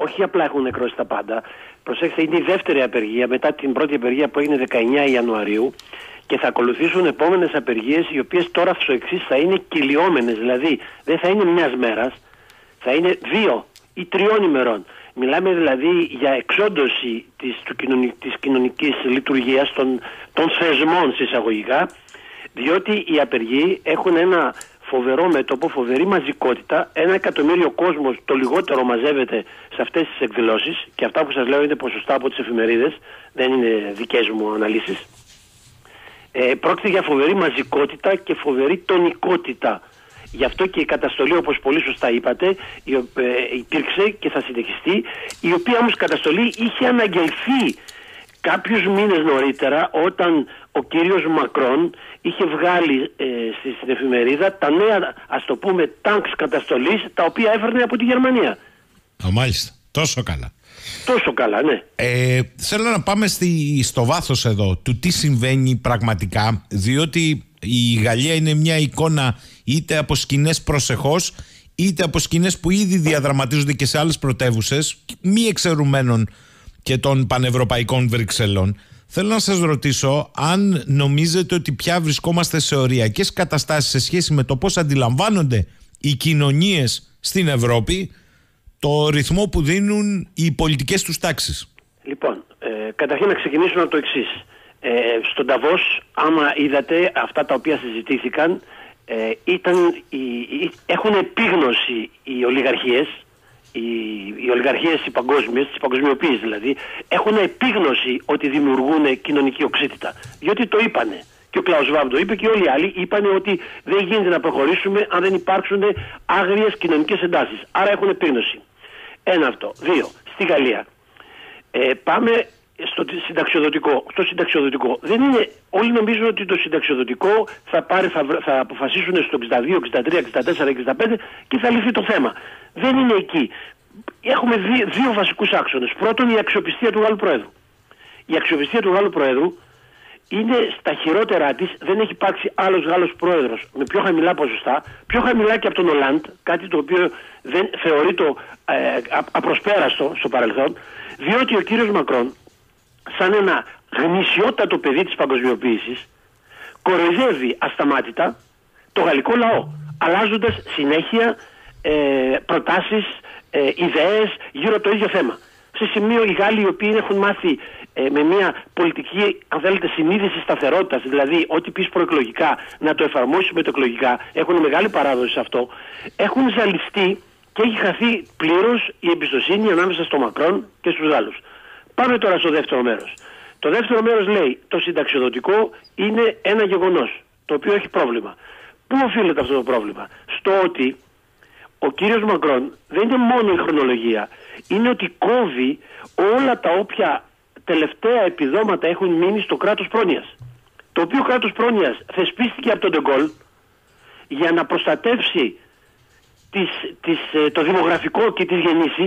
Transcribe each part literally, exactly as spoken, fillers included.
όχι απλά έχουν νεκρώσει τα πάντα. Προσέξτε, είναι η δεύτερη απεργία μετά την πρώτη απεργία που έγινε δεκαεννιά Ιανουαρίου και θα ακολουθήσουν επόμενες απεργίες, οι οποίες τώρα στο εξής θα είναι κυλιόμενες, δηλαδή δεν θα είναι μιας μέρας, θα είναι δύο ή τριών ημερών. Μιλάμε δηλαδή για εξόντωση της, του κοινωνι, της κοινωνικής λειτουργίας των, των θεσμών συσσαγωγικά, διότι οι απεργοί έχουν ένα φοβερό μέτωπο, φοβερή μαζικότητα. Ένα εκατομμύριο κόσμος το λιγότερο μαζεύεται σε αυτές τις εκδηλώσεις και αυτά που σας λέω είναι ποσοστά από τις εφημερίδες, δεν είναι δικές μου αναλύσεις. Ε, πρόκειται για φοβερή μαζικότητα και φοβερή τονικότητα. Γι' αυτό και η καταστολή, όπως πολύ σωστά είπατε, η, ε, υπήρξε και θα συνεχιστεί, η οποία όμως καταστολή είχε αναγγελθεί κάποιους μήνες νωρίτερα, όταν ο κύριος Μακρόν είχε βγάλει ε, στην εφημερίδα τα νέα, ας το πούμε, τάγκς καταστολής, τα οποία έφερνε από τη Γερμανία. Α, μάλιστα. Τόσο καλά. Τόσο καλά, ναι. Ε, θέλω να πάμε στη, στο βάθος εδώ του τι συμβαίνει πραγματικά, διότι η Γαλλία είναι μια εικόνα είτε από σκηνές προσεχώς, είτε από σκηνές που ήδη διαδραματίζονται και σε άλλες πρωτεύουσες, μη εξαιρουμένων και των πανευρωπαϊκών Βρυξελών. Θέλω να σας ρωτήσω αν νομίζετε ότι πια βρισκόμαστε σε οριακές καταστάσεις σε σχέση με το πώς αντιλαμβάνονται οι κοινωνίες στην Ευρώπη το ρυθμό που δίνουν οι πολιτικές τους τάξεις. Λοιπόν, ε, καταρχήν να ξεκινήσουμε από το εξής. Ε, στον Νταβός, άμα είδατε αυτά τα οποία συζητήθηκαν, ε, ήταν, οι, οι, έχουν επίγνωση οι ολιγαρχίες, οι, οι ολιγαρχίες οι παγκόσμιες, της παγκοσμιοποίησης δηλαδή, έχουν επίγνωση ότι δημιουργούν κοινωνική οξύτητα. Διότι το είπανε. Και ο Κλάους Σβάμπ το είπε και όλοι οι άλλοι είπανε ότι δεν γίνεται να προχωρήσουμε αν δεν υπάρξουν άγριες κοινωνικές εντάσεις. Άρα έχουν επίγνωση. Ένα αυτό. Δύο. Στη Γαλλία. Ε, πάμε στο συνταξιοδοτικό. Στο συνταξιοδοτικό. Δεν είναι, όλοι νομίζουν ότι το συνταξιοδοτικό θα, πάρει, θα, θα αποφασίσουν στο εξήντα δύο, εξήντα τρία, εξήντα τέσσερα, εξήντα πέντε και θα λυθεί το θέμα. Δεν είναι εκεί. Έχουμε δύο, δύο βασικούς άξονες. Πρώτον, η αξιοπιστία του Γάλλου Προέδρου. Η αξιοπιστία του Γάλλου Προέδρου είναι στα χειρότερά της. Δεν έχει υπάρξει άλλος Γάλλος πρόεδρος με πιο χαμηλά ποσοστά, πιο χαμηλά και από τον Ολάντ, κάτι το οποίο δεν θεωρεί το ε, απροσπέραστο στο παρελθόν, διότι ο κύριος Μακρόν, σαν ένα γνησιότατο παιδί της παγκοσμιοποίησης, κοροϊδεύει ασταμάτητα το γαλλικό λαό, αλλάζοντας συνέχεια ε, προτάσεις, ε, ιδέες γύρω από το ίδιο θέμα. Σε σημείο οι Γάλλοι, οι οποίοι έχουν μάθει ε, με μια πολιτική, αν θέλετε, συνείδηση σταθερότητας, δηλαδή ό,τι πεις προεκλογικά να το εφαρμόσεις μετεκλογικά, έχουν μεγάλη παράδοση σε αυτό, έχουν ζαλιστεί και έχει χαθεί πλήρως η εμπιστοσύνη ανάμεσα στο Μακρόν και στους Γάλλους. Πάμε τώρα στο δεύτερο μέρος. Το δεύτερο μέρος λέει το συνταξιοδοτικό είναι ένα γεγονός το οποίο έχει πρόβλημα. Πού οφείλεται αυτό το πρόβλημα? Στο ότι ο κύριος Μακρόν δεν είναι μόνο η χρονολογία, είναι ότι κόβει όλα τα όποια τελευταία επιδόματα έχουν μείνει στο κράτος πρόνοιας. Το οποίο κράτος πρόνοιας θεσπίστηκε από τον Ντεγκόλ για να προστατεύσει τις, τις, το δημογραφικό και τις γεννήσεις,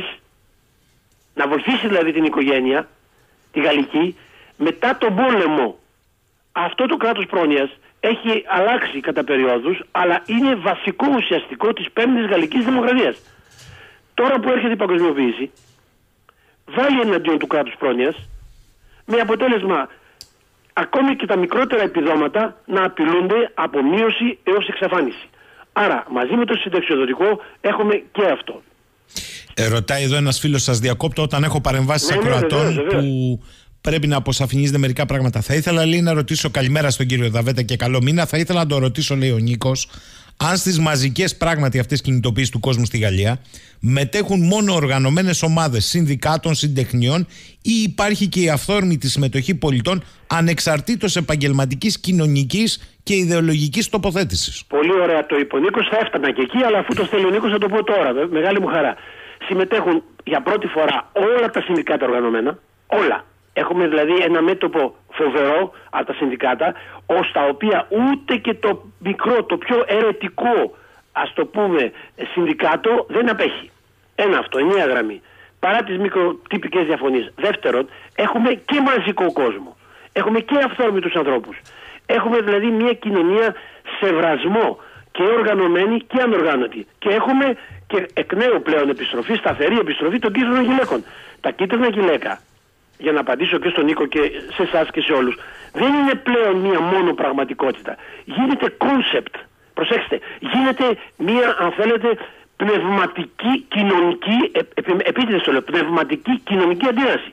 να βοηθήσει δηλαδή την οικογένεια, τη γαλλική, μετά τον πόλεμο. Αυτό το κράτος πρόνοιας έχει αλλάξει κατά περιόδους, αλλά είναι βασικό ουσιαστικό της πέμπτης γαλλικής δημοκρατίας. Τώρα που έρχεται η παγκοσμιοποίηση, βάλει εναντίον του κράτους πρόνοιας, με αποτέλεσμα ακόμη και τα μικρότερα επιδόματα να απειλούνται από μείωση έως εξαφάνιση. Άρα, μαζί με το συνταξιοδοτικό έχουμε και αυτό. Ε, ρωτάει εδώ ένας φίλος, σας διακόπτω όταν έχω παρεμβάσεις ναι, ακροατών ναι, βεβαίως, βεβαίως. που πρέπει να αποσαφηνίζετε μερικά πράγματα. Θα ήθελα, λέει, να ρωτήσω, καλημέρα στον κύριο Δαβέτα και καλό μήνα. Θα ήθελα να το ρωτήσω, λέει ο Νίκος, αν στις μαζικές πράγματι αυτές κινητοποίησεις του κόσμου στη Γαλλία μετέχουν μόνο οργανωμένες ομάδες συνδικάτων, συντεχνιών ή υπάρχει και η αυθόρμητη συμμετοχή πολιτών ανεξαρτήτως επαγγελματικής, κοινωνικής και ιδεολογικής τοποθέτησης. Πολύ ωραία το είπε ο Νίκος, θα έφτανα και εκεί, αλλά αφού το στέλνει ο Νίκος θα το πω τώρα, με μεγάλη μου χαρά. Συμμετέχουν για πρώτη φορά όλα τα συνδικάτα οργανωμένα, όλα. Έχουμε δηλαδή ένα μέτωπο φοβερό από τα συνδικάτα, ως τα οποία ούτε και το μικρό, το πιο αιρετικό, ας το πούμε, συνδικάτο δεν απέχει. Ένα αυτό, ενιαία γραμμή. Παρά τις μικροτυπικές διαφωνίες. Δεύτερον, έχουμε και μαζικό κόσμο. Έχουμε και αυθόρμητους ανθρώπους. Έχουμε δηλαδή μια κοινωνία σε βρασμό και οργανωμένη και ανοργάνωτη. Και έχουμε και εκ νέου πλέον επιστροφή, σταθερή επιστροφή των κίτρινων γυλαίκων. Τα κίτρινα γυλαίκα, για να απαντήσω και στον Νίκο και σε εσάς και σε όλους, δεν είναι πλέον μία μόνο πραγματικότητα. Γίνεται κόνσεπτ. Προσέξτε, γίνεται μία, αν θέλετε, πνευματική, κοινωνική, επίτηδες το λέω, πνευματική κοινωνική αντίδραση.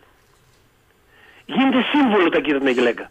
Γίνεται σύμβολο τα κίτρινα γυλαίκα.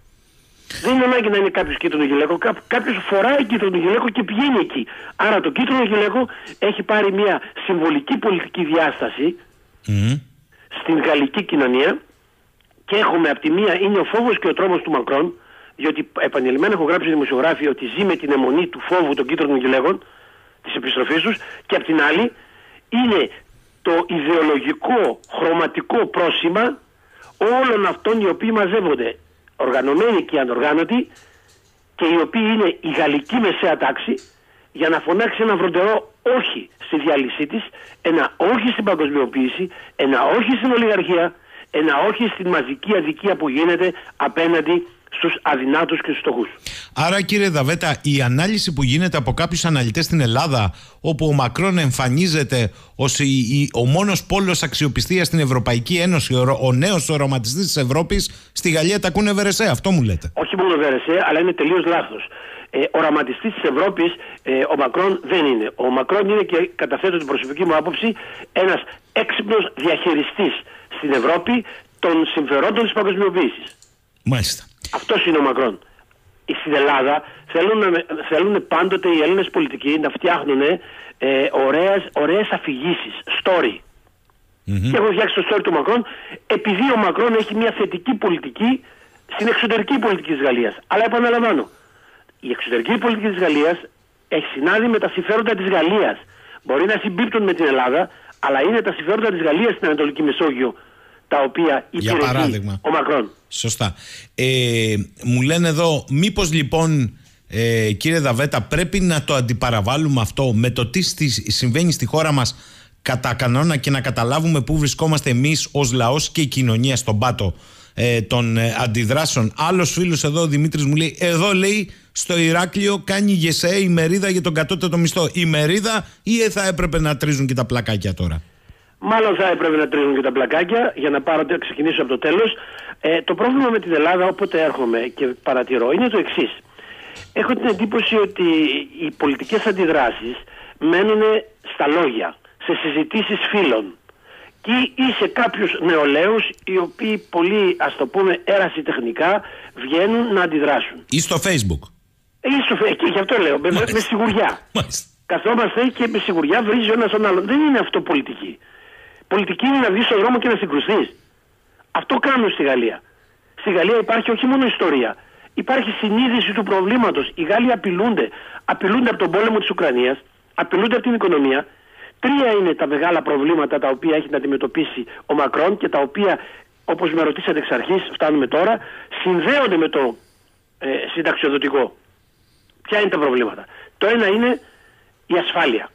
Δεν είναι ανάγκη να είναι κάποιος κίτρινο γυλαίκο, κάποιος φοράει κίτρινο γυλαίκο και πηγαίνει εκεί. Άρα το κίτρινο γυλαίκο έχει πάρει μια συμβολική πολιτική διάσταση mm. στην γαλλική κοινωνία και έχουμε από τη μία είναι ο φόβος και ο τρόμος του Μακρόν, διότι επανειλημμένα έχω γράψει δημοσιογράφοι ότι ζει με την αιμονή του φόβου των κίτρινων γυλαίκων, της επιστροφής τους, και από την άλλη είναι το ιδεολογικό χρωματικό πρόσημα όλων αυτών οι οποίοι μαζεύονται, οργανωμένοι και ανοργάνωτοι, και οι οποίοι είναι η γαλλική μεσαία τάξη, για να φωνάξει ένα βροντερό όχι στη διάλυσή της, ένα όχι στην παγκοσμιοποίηση, ένα όχι στην ολιγαρχία, ένα όχι στην μαζική αδικία που γίνεται απέναντι στους αδυνάτους και στους φτωχούς. Άρα, κύριε Δαβέτα, η ανάλυση που γίνεται από κάποιους αναλυτές στην Ελλάδα, όπου ο Μακρόν εμφανίζεται ως η, η, ο μόνος πόλος αξιοπιστίας στην Ευρωπαϊκή Ένωση, ο, ο νέος οραματιστής της Ευρώπης, στη Γαλλία τα ακούνε βερεσέ, αυτό μου λέτε? Όχι μόνο βερεσέ, αλλά είναι τελείως λάθος. Ε, οραματιστής της Ευρώπης ε, ο Μακρόν δεν είναι. Ο Μακρόν είναι, και καταθέτω την προσωπική μου άποψη, ένας έξυπνος διαχειριστής στην Ευρώπη των συμφερόντων της παγκοσμιοποίησης. Μάλιστα. Αυτός είναι ο Μακρόν. Στην Ελλάδα θέλουν, θέλουν πάντοτε οι Έλληνες πολιτικοί να φτιάχνουν ε, ωραίες, ωραίες αφηγήσεις, story. Mm-hmm. Και έχουν φτιάξει το story του Μακρόν, επειδή ο Μακρόν έχει μια θετική πολιτική στην εξωτερική πολιτική της Γαλλίας. Αλλά επαναλαμβάνω, η εξωτερική πολιτική της Γαλλίας έχει συνάδει με τα συμφέροντα της Γαλλίας. Μπορεί να συμπίπτουν με την Ελλάδα, αλλά είναι τα συμφέροντα της Γαλλίας στην Ανατολική Μεσόγειο τα οποία υπηρετεί ο Μακρόν. Σωστά. Ε, μου λένε εδώ, μήπως λοιπόν, ε, κύριε Δαβέτα, πρέπει να το αντιπαραβάλουμε αυτό με το τι συμβαίνει στη χώρα μας κατά κανόνα και να καταλάβουμε πού βρισκόμαστε εμείς ως λαός και η κοινωνία στον πάτο ε, των ε, αντιδράσεων. Άλλος φίλος εδώ, ο Δημήτρης, μου λέει, εδώ λέει στο Ηράκλειο κάνει ΓΕΣΕ η μερίδα για τον κατώτατο μισθό. Η μερίδα, ή θα έπρεπε να τρίζουν και τα πλακάκια τώρα? Μάλλον θα έπρεπε να τρίζουν και τα πλακάκια, για να πάρω, ξεκινήσω από το τέλος. Ε, το πρόβλημα με την Ελλάδα, όποτε έρχομαι και παρατηρώ, είναι το εξής. Έχω την εντύπωση ότι οι πολιτικές αντιδράσεις μένουν στα λόγια, σε συζητήσεις φίλων και ή σε κάποιους νεολαίους οι οποίοι πολύ, ας το πούμε, ερασιτεχνικά βγαίνουν να αντιδράσουν. Ή στο Facebook. Ή στο Facebook, γι' αυτό λέω, με, με σιγουριά. Μάλιστα. Καθόμαστε και με σιγουριά βρίζει ο ένας τον άλλον. Δεν είναι αυτό πολιτική. Πολιτική είναι να βγεις στον δρόμο και να συγκρουστείς. Αυτό κάνουν στη Γαλλία. Στη Γαλλία υπάρχει όχι μόνο ιστορία. Υπάρχει συνείδηση του προβλήματος. Οι Γάλλοι απειλούνται. Απειλούνται από τον πόλεμο της Ουκρανίας. Απειλούνται από την οικονομία. Τρία είναι τα μεγάλα προβλήματα τα οποία έχει να αντιμετωπίσει ο Μακρόν και τα οποία, όπως με ρωτήσατε εξ αρχής, φτάνουμε τώρα, συνδέονται με το ε, συνταξιοδοτικό. Ποια είναι τα προβλήματα? Το ένα είναι η ασφάλεια.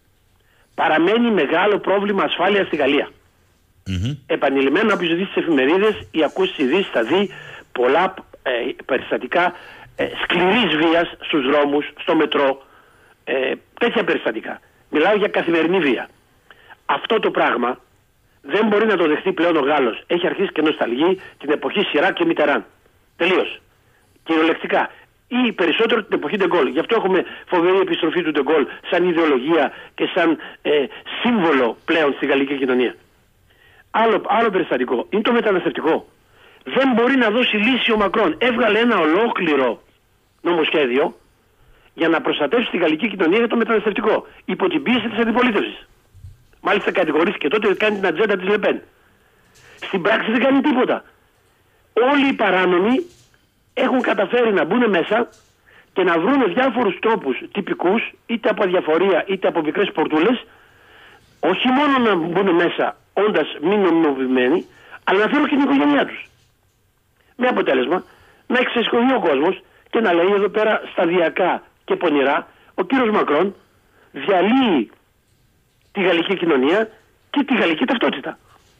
Παραμένει μεγάλο πρόβλημα ασφάλειας στη Γαλλία. Mm-hmm. Επανειλημμένα, όποιος δει τις εφημερίδες ή ακούσει τις ειδήσεις, θα δει πολλά ε, περιστατικά ε, σκληρής βίας στους δρόμους, στο μετρό, ε, τέτοια περιστατικά. Μιλάω για καθημερινή βία. Αυτό το πράγμα δεν μπορεί να το δεχτεί πλέον ο Γάλλος. Έχει αρχίσει και νοσταλγεί την εποχή Σιράκ και Μιτεράν. Τελείως. Κυριολεκτικά. Ή περισσότερο την εποχή Ντεγκόλ. Γι' αυτό έχουμε φοβερή επιστροφή του Ντεγκόλ σαν ιδεολογία και σαν ε, σύμβολο πλέον στη γαλλική κοινωνία. Άλλο, άλλο περιστατικό είναι το μεταναστευτικό. Δεν μπορεί να δώσει λύση ο Μακρόν. Έβγαλε ένα ολόκληρο νομοσχέδιο για να προστατεύσει τη γαλλική κοινωνία για το μεταναστευτικό. Υπό την πίεση της αντιπολίτευσης. Μάλιστα κατηγορήθηκε τότε ότι κάνει την ατζέντα της Λεπέν. Στην πράξη δεν κάνει τίποτα. Όλοι οι παράνομοι έχουν καταφέρει να μπουν μέσα και να βρουν διάφορους τρόπους τυπικούς, είτε από αδιαφορία είτε από μικρές πορτούλες, όχι μόνο να μπουν μέσα όντας μη νομιμοποιημένοι, αλλά να φέρουν και την οικογένειά τους. Με αποτέλεσμα να εξεσχολεί ο κόσμος και να λέει εδώ πέρα σταδιακά και πονηρά, ο κύριος Μακρόν διαλύει τη γαλλική κοινωνία και τη γαλλική ταυτότητα.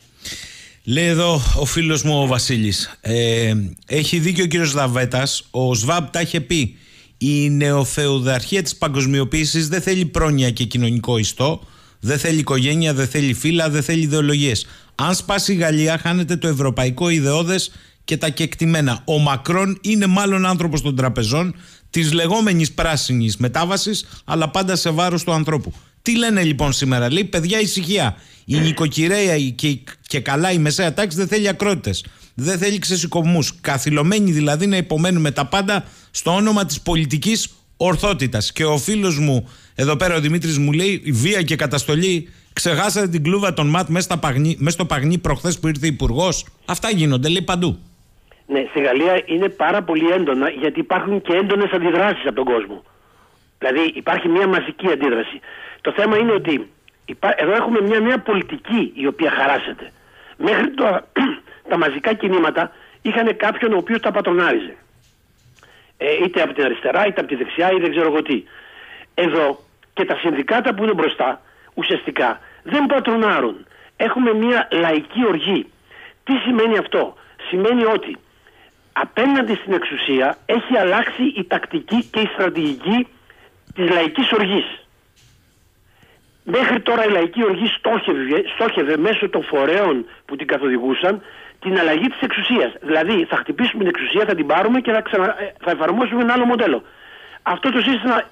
Λέει εδώ ο φίλος μου ο Βασίλης, ε, έχει δίκιο ο κύριος Δαβέτας, ο ΣΒΑΠ τα είχε πει. Η νεοφεουδαρχία της παγκοσμιοποίησης δεν θέλει πρόνοια και κοινωνικό ιστό, δεν θέλει οικογένεια, δεν θέλει φύλλα, δεν θέλει ιδεολογίες. Αν σπάσει η Γαλλία, χάνεται το ευρωπαϊκό ιδεώδες και τα κεκτημένα. Ο Μακρόν είναι μάλλον άνθρωπος των τραπεζών, της λεγόμενης πράσινης μετάβασης, αλλά πάντα σε βάρος του ανθρώπου. Τι λένε λοιπόν σήμερα? Λέει, παιδιά, ησυχία. Η νοικοκυρέα και, και καλά η μεσαία τάξη δεν θέλει ακρότητες. Δεν θέλει ξεσηκωμούς. Καθυλωμένοι δηλαδή να υπομένουμε τα πάντα στο όνομα της πολιτικής ορθότητας. Και ο φίλος μου, εδώ πέρα ο Δημήτρης, μου λέει, βία και καταστολή. Ξεχάσατε την κλούβα των ΜΑΤ μέσα στο Παγνί προχθές που ήρθε υπουργός? Αυτά γίνονται, λέει, παντού. Ναι, στη Γαλλία είναι πάρα πολύ έντονα, γιατί υπάρχουν και έντονες αντιδράσεις από τον κόσμο. Δηλαδή υπάρχει μια μαζική αντίδραση. Το θέμα είναι ότι υπά... εδώ έχουμε μια νέα πολιτική η οποία χαράσεται. Μέχρι τώρα τα μαζικά κινήματα είχαν κάποιον ο οποίος τα πατρονάριζε. Ε, είτε από την αριστερά, είτε από τη δεξιά, ή δεν ξέρω εγώ τι. Εδώ και τα συνδικάτα που είναι μπροστά ουσιαστικά δεν πατρονάρουν. Έχουμε μια λαϊκή οργή. Τι σημαίνει αυτό? Σημαίνει ότι απέναντι στην εξουσία έχει αλλάξει η τακτική και η στρατηγική της λαϊκής οργής. Μέχρι τώρα η λαϊκή οργή στόχευε, στόχευε μέσω των φορέων που την καθοδηγούσαν την αλλαγή της εξουσίας. Δηλαδή θα χτυπήσουμε την εξουσία, θα την πάρουμε και θα, ξανα, θα εφαρμόσουμε ένα άλλο μοντέλο. Αυτό το σύστημα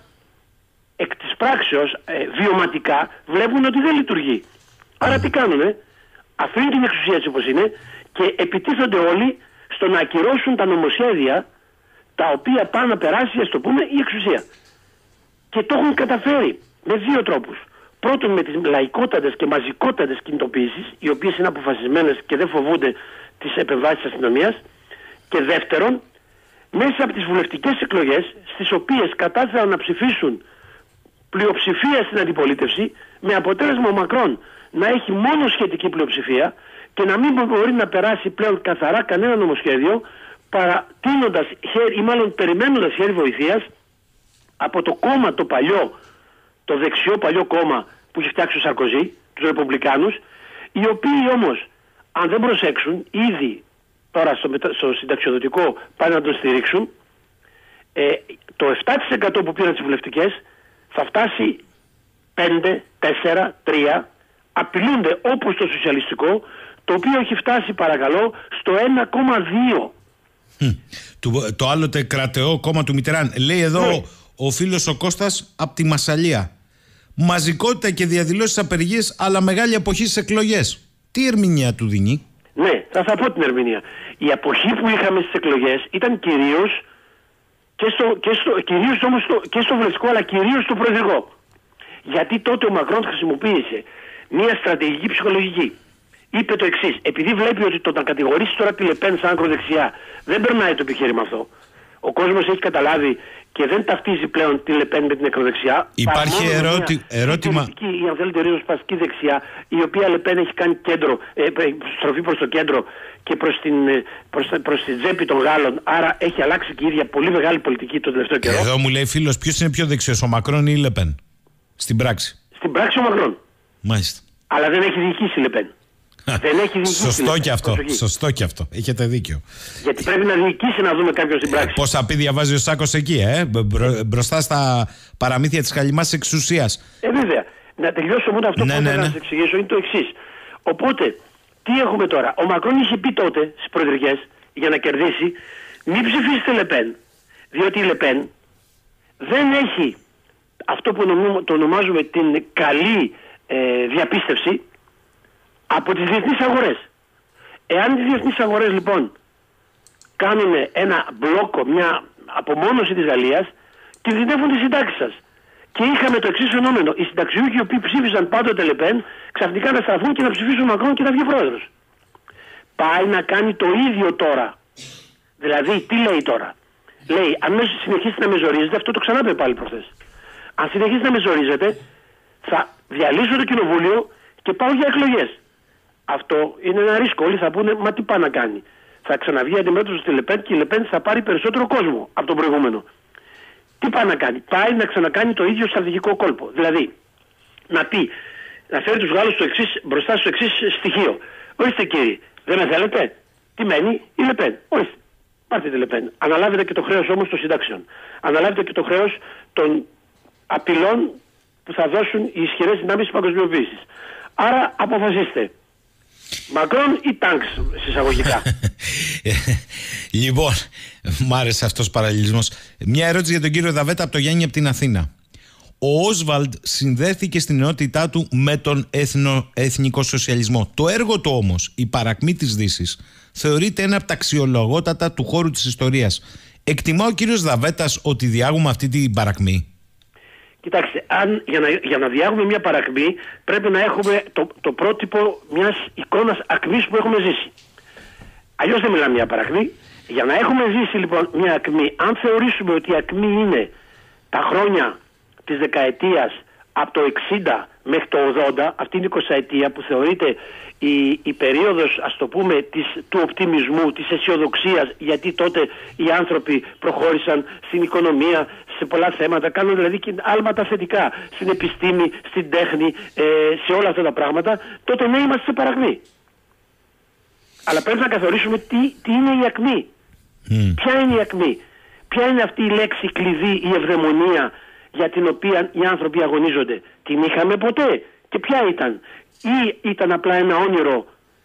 εκ της πράξεως ε, βιωματικά βλέπουν ότι δεν λειτουργεί. Άρα τι κάνουνε? Αφήνουν την εξουσία έτσι όπως είναι και επιτίθονται όλοι στο να ακυρώσουν τα νομοσχέδια τα οποία πάνε να περάσει, ας το πούμε, η εξουσία. Και το έχουν καταφέρει με δύο τρόπους. Πρώτον, με τις λαϊκότατες και μαζικότατες κινητοποιήσεις, οι οποίες είναι αποφασισμένες και δεν φοβούνται τις επεμβάσεις της αστυνομίας. Και δεύτερον, μέσα από τις βουλευτικές εκλογές, στις οποίες κατάφεραν να ψηφίσουν πλειοψηφία στην αντιπολίτευση, με αποτέλεσμα ο Μακρόν να έχει μόνο σχετική πλειοψηφία και να μην μπορεί να περάσει πλέον καθαρά κανένα νομοσχέδιο, παρατείνοντας ή μάλλον περιμένοντας χέρι βοηθείας από το κόμμα το παλιό, το δεξιό παλιό κόμμα που έχει φτιάξει ο Σαρκοζή, τους Ρεπουμπλικάνους, οι οποίοι όμως, αν δεν προσέξουν, ήδη τώρα στο, μετα... στο συνταξιοδοτικό πάνε να τον στηρίξουν, ε, το επτά τοις εκατό που πήραν τις βουλευτικές θα φτάσει πέντε, τέσσερα, τρία, απειλούνται όπως το σοσιαλιστικό, το οποίο έχει φτάσει, παρακαλώ, στο ένα κόμμα δύο. Mm. Το, το άλλοτε κρατεό κόμμα του Μιτεράν. Λέει εδώ ναι. ο φίλος ο Κώστας από τη Μασσαλία. Μαζικότητα και διαδηλώσεις απεργίες, αλλά μεγάλη αποχή στις εκλογές. Τι ερμηνεία του δίνει? Ναι, θα θα πω την ερμηνεία. Η αποχή που είχαμε στις εκλογές ήταν κυρίως και στο, και στο, κυρίως όμως στο, και στο βουλευτικό, αλλά κυρίως στο προεδρικό. Γιατί τότε ο Μακρόν χρησιμοποίησε μια στρατηγική ψυχολογική. Είπε το εξής: επειδή βλέπει ότι το να κατηγορήσει τώρα τη Λεπέν σαν ακροδεξιά δεν περνάει το επιχείρημα αυτό. Ο κόσμος έχει καταλάβει και δεν ταυτίζει πλέον τη Λεπέν με την ακροδεξιά. Υπάρχει ερώτη, ερώτημα. Η αν θέλετε ριζοσπαστική δεξιά, η οποία Λεπέν έχει κάνει κέντρο, ε, στροφή προς το κέντρο και προς την, προς, προς την τσέπη των Γάλλων. Άρα έχει αλλάξει και η ίδια πολύ μεγάλη πολιτική το τελευταίο καιρό. Εδώ μου λέει φίλος, ποιος είναι πιο δεξιός, ο Μακρόν ή η Λεπέν? Στην πράξη. Στην πράξη ο Μακρόν. Μάλιστα. Αλλά δεν έχει διοικήσει η Λεπέν. Δεν έχει διοικήσει. Σωστό και αυτό. Σωστό και αυτό. Έχετε δίκιο. Γιατί πρέπει να διοικήσει να δούμε κάποιον στην πράξη. Ε, πόσα πει διαβάζει ο Σάκος εκεί, ε? Μπρο, μπροστά στα παραμύθια της χαλιμάς εξουσίας. Ε, βέβαια. Να τελειώσω μόνο αυτό ναι, που ναι, θέλω ναι. να σας εξηγήσω είναι το εξής. Οπότε, τι έχουμε τώρα? Ο Μακρόν είχε πει τότε στις προεδρικές για να κερδίσει, μην ψηφίσετε Λεπέν. Διότι η Λεπέν δεν έχει αυτό που το ονομάζουμε την καλή ε, διαπίστευση από τις διεθνείς αγορές. Εάν οι διεθνείς αγορές λοιπόν κάνουν ένα μπλόκο, μια απομόνωση της Γαλλίας, κινδυνεύουν τις συντάξεις σας. Και είχαμε το εξής φαινόμενο: οι συνταξιούχοι οι οποίοι ψήφισαν πάντοτε Λεπέν ξαφνικά να στραφούν και να ψηφίσουν Μακρόν και να βγει πρόεδρος. Πάει να κάνει το ίδιο τώρα. Δηλαδή, τι λέει τώρα? Λέει, αν συνεχίσετε να με ζορίζετε, αυτό το ξανάπε πάλι προχθές. Αν συνεχίσετε να με ζορίζετε, θα διαλύσω το κοινοβούλιο και πάω για εκλογές. Αυτό είναι ένα ρίσκο. Όλοι θα πούνε, μα τι πάει να κάνει? Θα ξαναβγεί αντιμέτωπος στη Λεπέν και η Λεπέν θα πάρει περισσότερο κόσμο από τον προηγούμενο. Τι πάει να κάνει? Πάει να ξανακάνει το ίδιο στρατηγικό κόλπο. Δηλαδή, να πει, να φέρει τους Γάλλους στο εξής, μπροστά στο εξής στοιχείο. Ορίστε κύριοι, δεν με θέλετε? Τι μένει? Η Λεπέν. Ορίστε. Πάρτε τη Λεπέν. Αναλάβετε και το χρέος όμως των συντάξεων. Αναλάβετε και το χρέος των απειλών που θα δώσουν οι ισχυρές δυνάμεις της παγκοσμιοποίησης. Άρα αποφασίστε. Μακρόν ή Τάγκς, συσσαγωγικά. Λοιπόν, μ' άρεσε αυτός ο παραλληλισμός. Μια ερώτηση για τον κύριο Δαβέτα από το Γιάννη από την Αθήνα. Ο Όσβαλντ συνδέθηκε στην ενότητά του με τον εθνο, εθνικό σοσιαλισμό. Το έργο του όμως, η παρακμή της Δύσης, θεωρείται ένα από τα αξιολογότατα του χώρου της ιστορίας. Εκτιμά ο κύριος Δαβέτας ότι διάγουμε αυτή την παρακμή? Κοιτάξτε, αν, για, να, για να διάγουμε μια παρακμή πρέπει να έχουμε το, το πρότυπο μιας εικόνας ακμής που έχουμε ζήσει. Αλλιώς δεν μιλάμε για παρακμή. Για να έχουμε ζήσει λοιπόν μια ακμή, αν θεωρήσουμε ότι η ακμή είναι τα χρόνια της δεκαετίας από το εξήντα μέχρι το ογδόντα, αυτή είναι η εικοσαετία που θεωρείται η, η περίοδος, ας το πούμε, της, του οπτιμισμού, της αισιοδοξίας, γιατί τότε οι άνθρωποι προχώρησαν στην οικονομία, σε πολλά θέματα, κάνουν δηλαδή και άλματα θετικά στην επιστήμη, στην τέχνη, ε, σε όλα αυτά τα πράγματα, τότε ναι, είμαστε σε παρακμή. Αλλά πρέπει να καθορίσουμε τι, τι είναι η ακμή. Mm. Ποια είναι η ακμή? Ποια είναι αυτή η λέξη κλειδί, η ευδαιμονία για την οποία οι άνθρωποι αγωνίζονται? Την είχαμε ποτέ? Και ποια ήταν? Ή ήταν απλά ένα όνειρο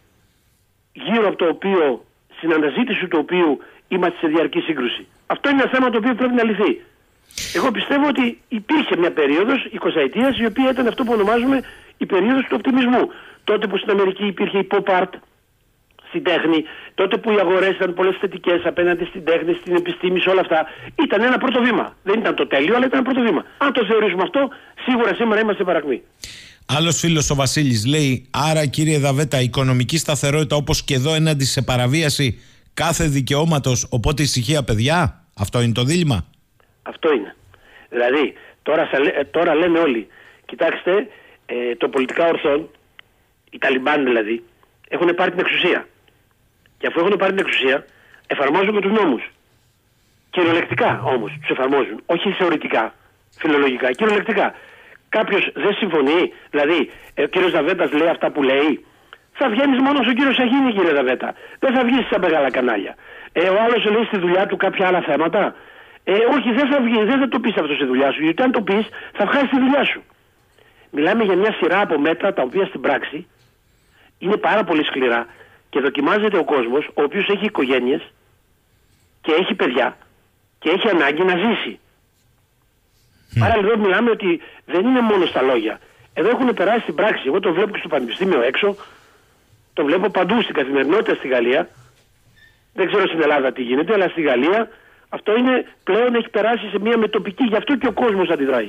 γύρω από το οποίο, στην αναζήτηση του οποίου είμαστε σε διαρκή σύγκρουση? Αυτό είναι ένα θέμα το οποίο πρέπει να λυθεί. Εγώ πιστεύω ότι υπήρχε μια περίοδος εικοσαετίας η οποία ήταν αυτό που ονομάζουμε η περίοδος του οπτιμισμού. Τότε που στην Αμερική υπήρχε η pop art στην τέχνη, τότε που οι αγορές ήταν πολλές θετικές απέναντι στην τέχνη, στην επιστήμη, σε όλα αυτά, ήταν ένα πρώτο βήμα. Δεν ήταν το τέλειο, αλλά ήταν ένα πρώτο βήμα. Αν το θεωρήσουμε αυτό, σίγουρα σήμερα είμαστε παρακμή. Άλλος φίλος ο Βασίλης λέει: άρα κύριε Δαβέτα, οικονομική σταθερότητα όπως και εδώ έναντι σε παραβίαση κάθε δικαιώματος, οπότε ησυχία παιδιά? Αυτό είναι το δίλημμα. Αυτό είναι. Δηλαδή, τώρα, τώρα λένε όλοι, κοιτάξτε, ε, το πολιτικά ορθόν, οι Ταλιμπάν δηλαδή, έχουν πάρει την εξουσία. Και αφού έχουν πάρει την εξουσία, εφαρμόζουν και τους νόμους. Κυριολεκτικά όμως τους εφαρμόζουν. Όχι θεωρητικά, φιλολογικά, κυριολεκτικά. Κάποιος δεν συμφωνεί, δηλαδή ε, ο κύριος Δαβέτας λέει αυτά που λέει, θα βγαίνεις μόνο στον κύριο Σαχίνη, κύριε Δαβέτα. Δεν θα βγεις στα μεγάλα κανάλια. Ε, ο άλλος λέει στη δουλειά του κάποια άλλα θέματα. Ε, όχι, δεν θα βγει, δεν θα το πεις αυτό στη δουλειά σου, γιατί αν το πεις θα βγάλεις τη δουλειά σου. Μιλάμε για μια σειρά από μέτρα τα οποία στην πράξη είναι πάρα πολύ σκληρά και δοκιμάζεται ο κόσμος ο οποίος έχει οικογένειες και έχει παιδιά και έχει ανάγκη να ζήσει. Mm. Άρα εδώ μιλάμε ότι δεν είναι μόνο στα λόγια. Εδώ έχουν περάσει στην πράξη. Εγώ το βλέπω και στο πανεπιστήμιο έξω, το βλέπω παντού στην καθημερινότητα στη Γαλλία. Δεν ξέρω στην Ελλάδα τι γίνεται, αλλά στη Γαλλία αυτό είναι πλέον έχει περάσει σε μια μετοπική, γι' αυτό και ο κόσμος αντιδράει.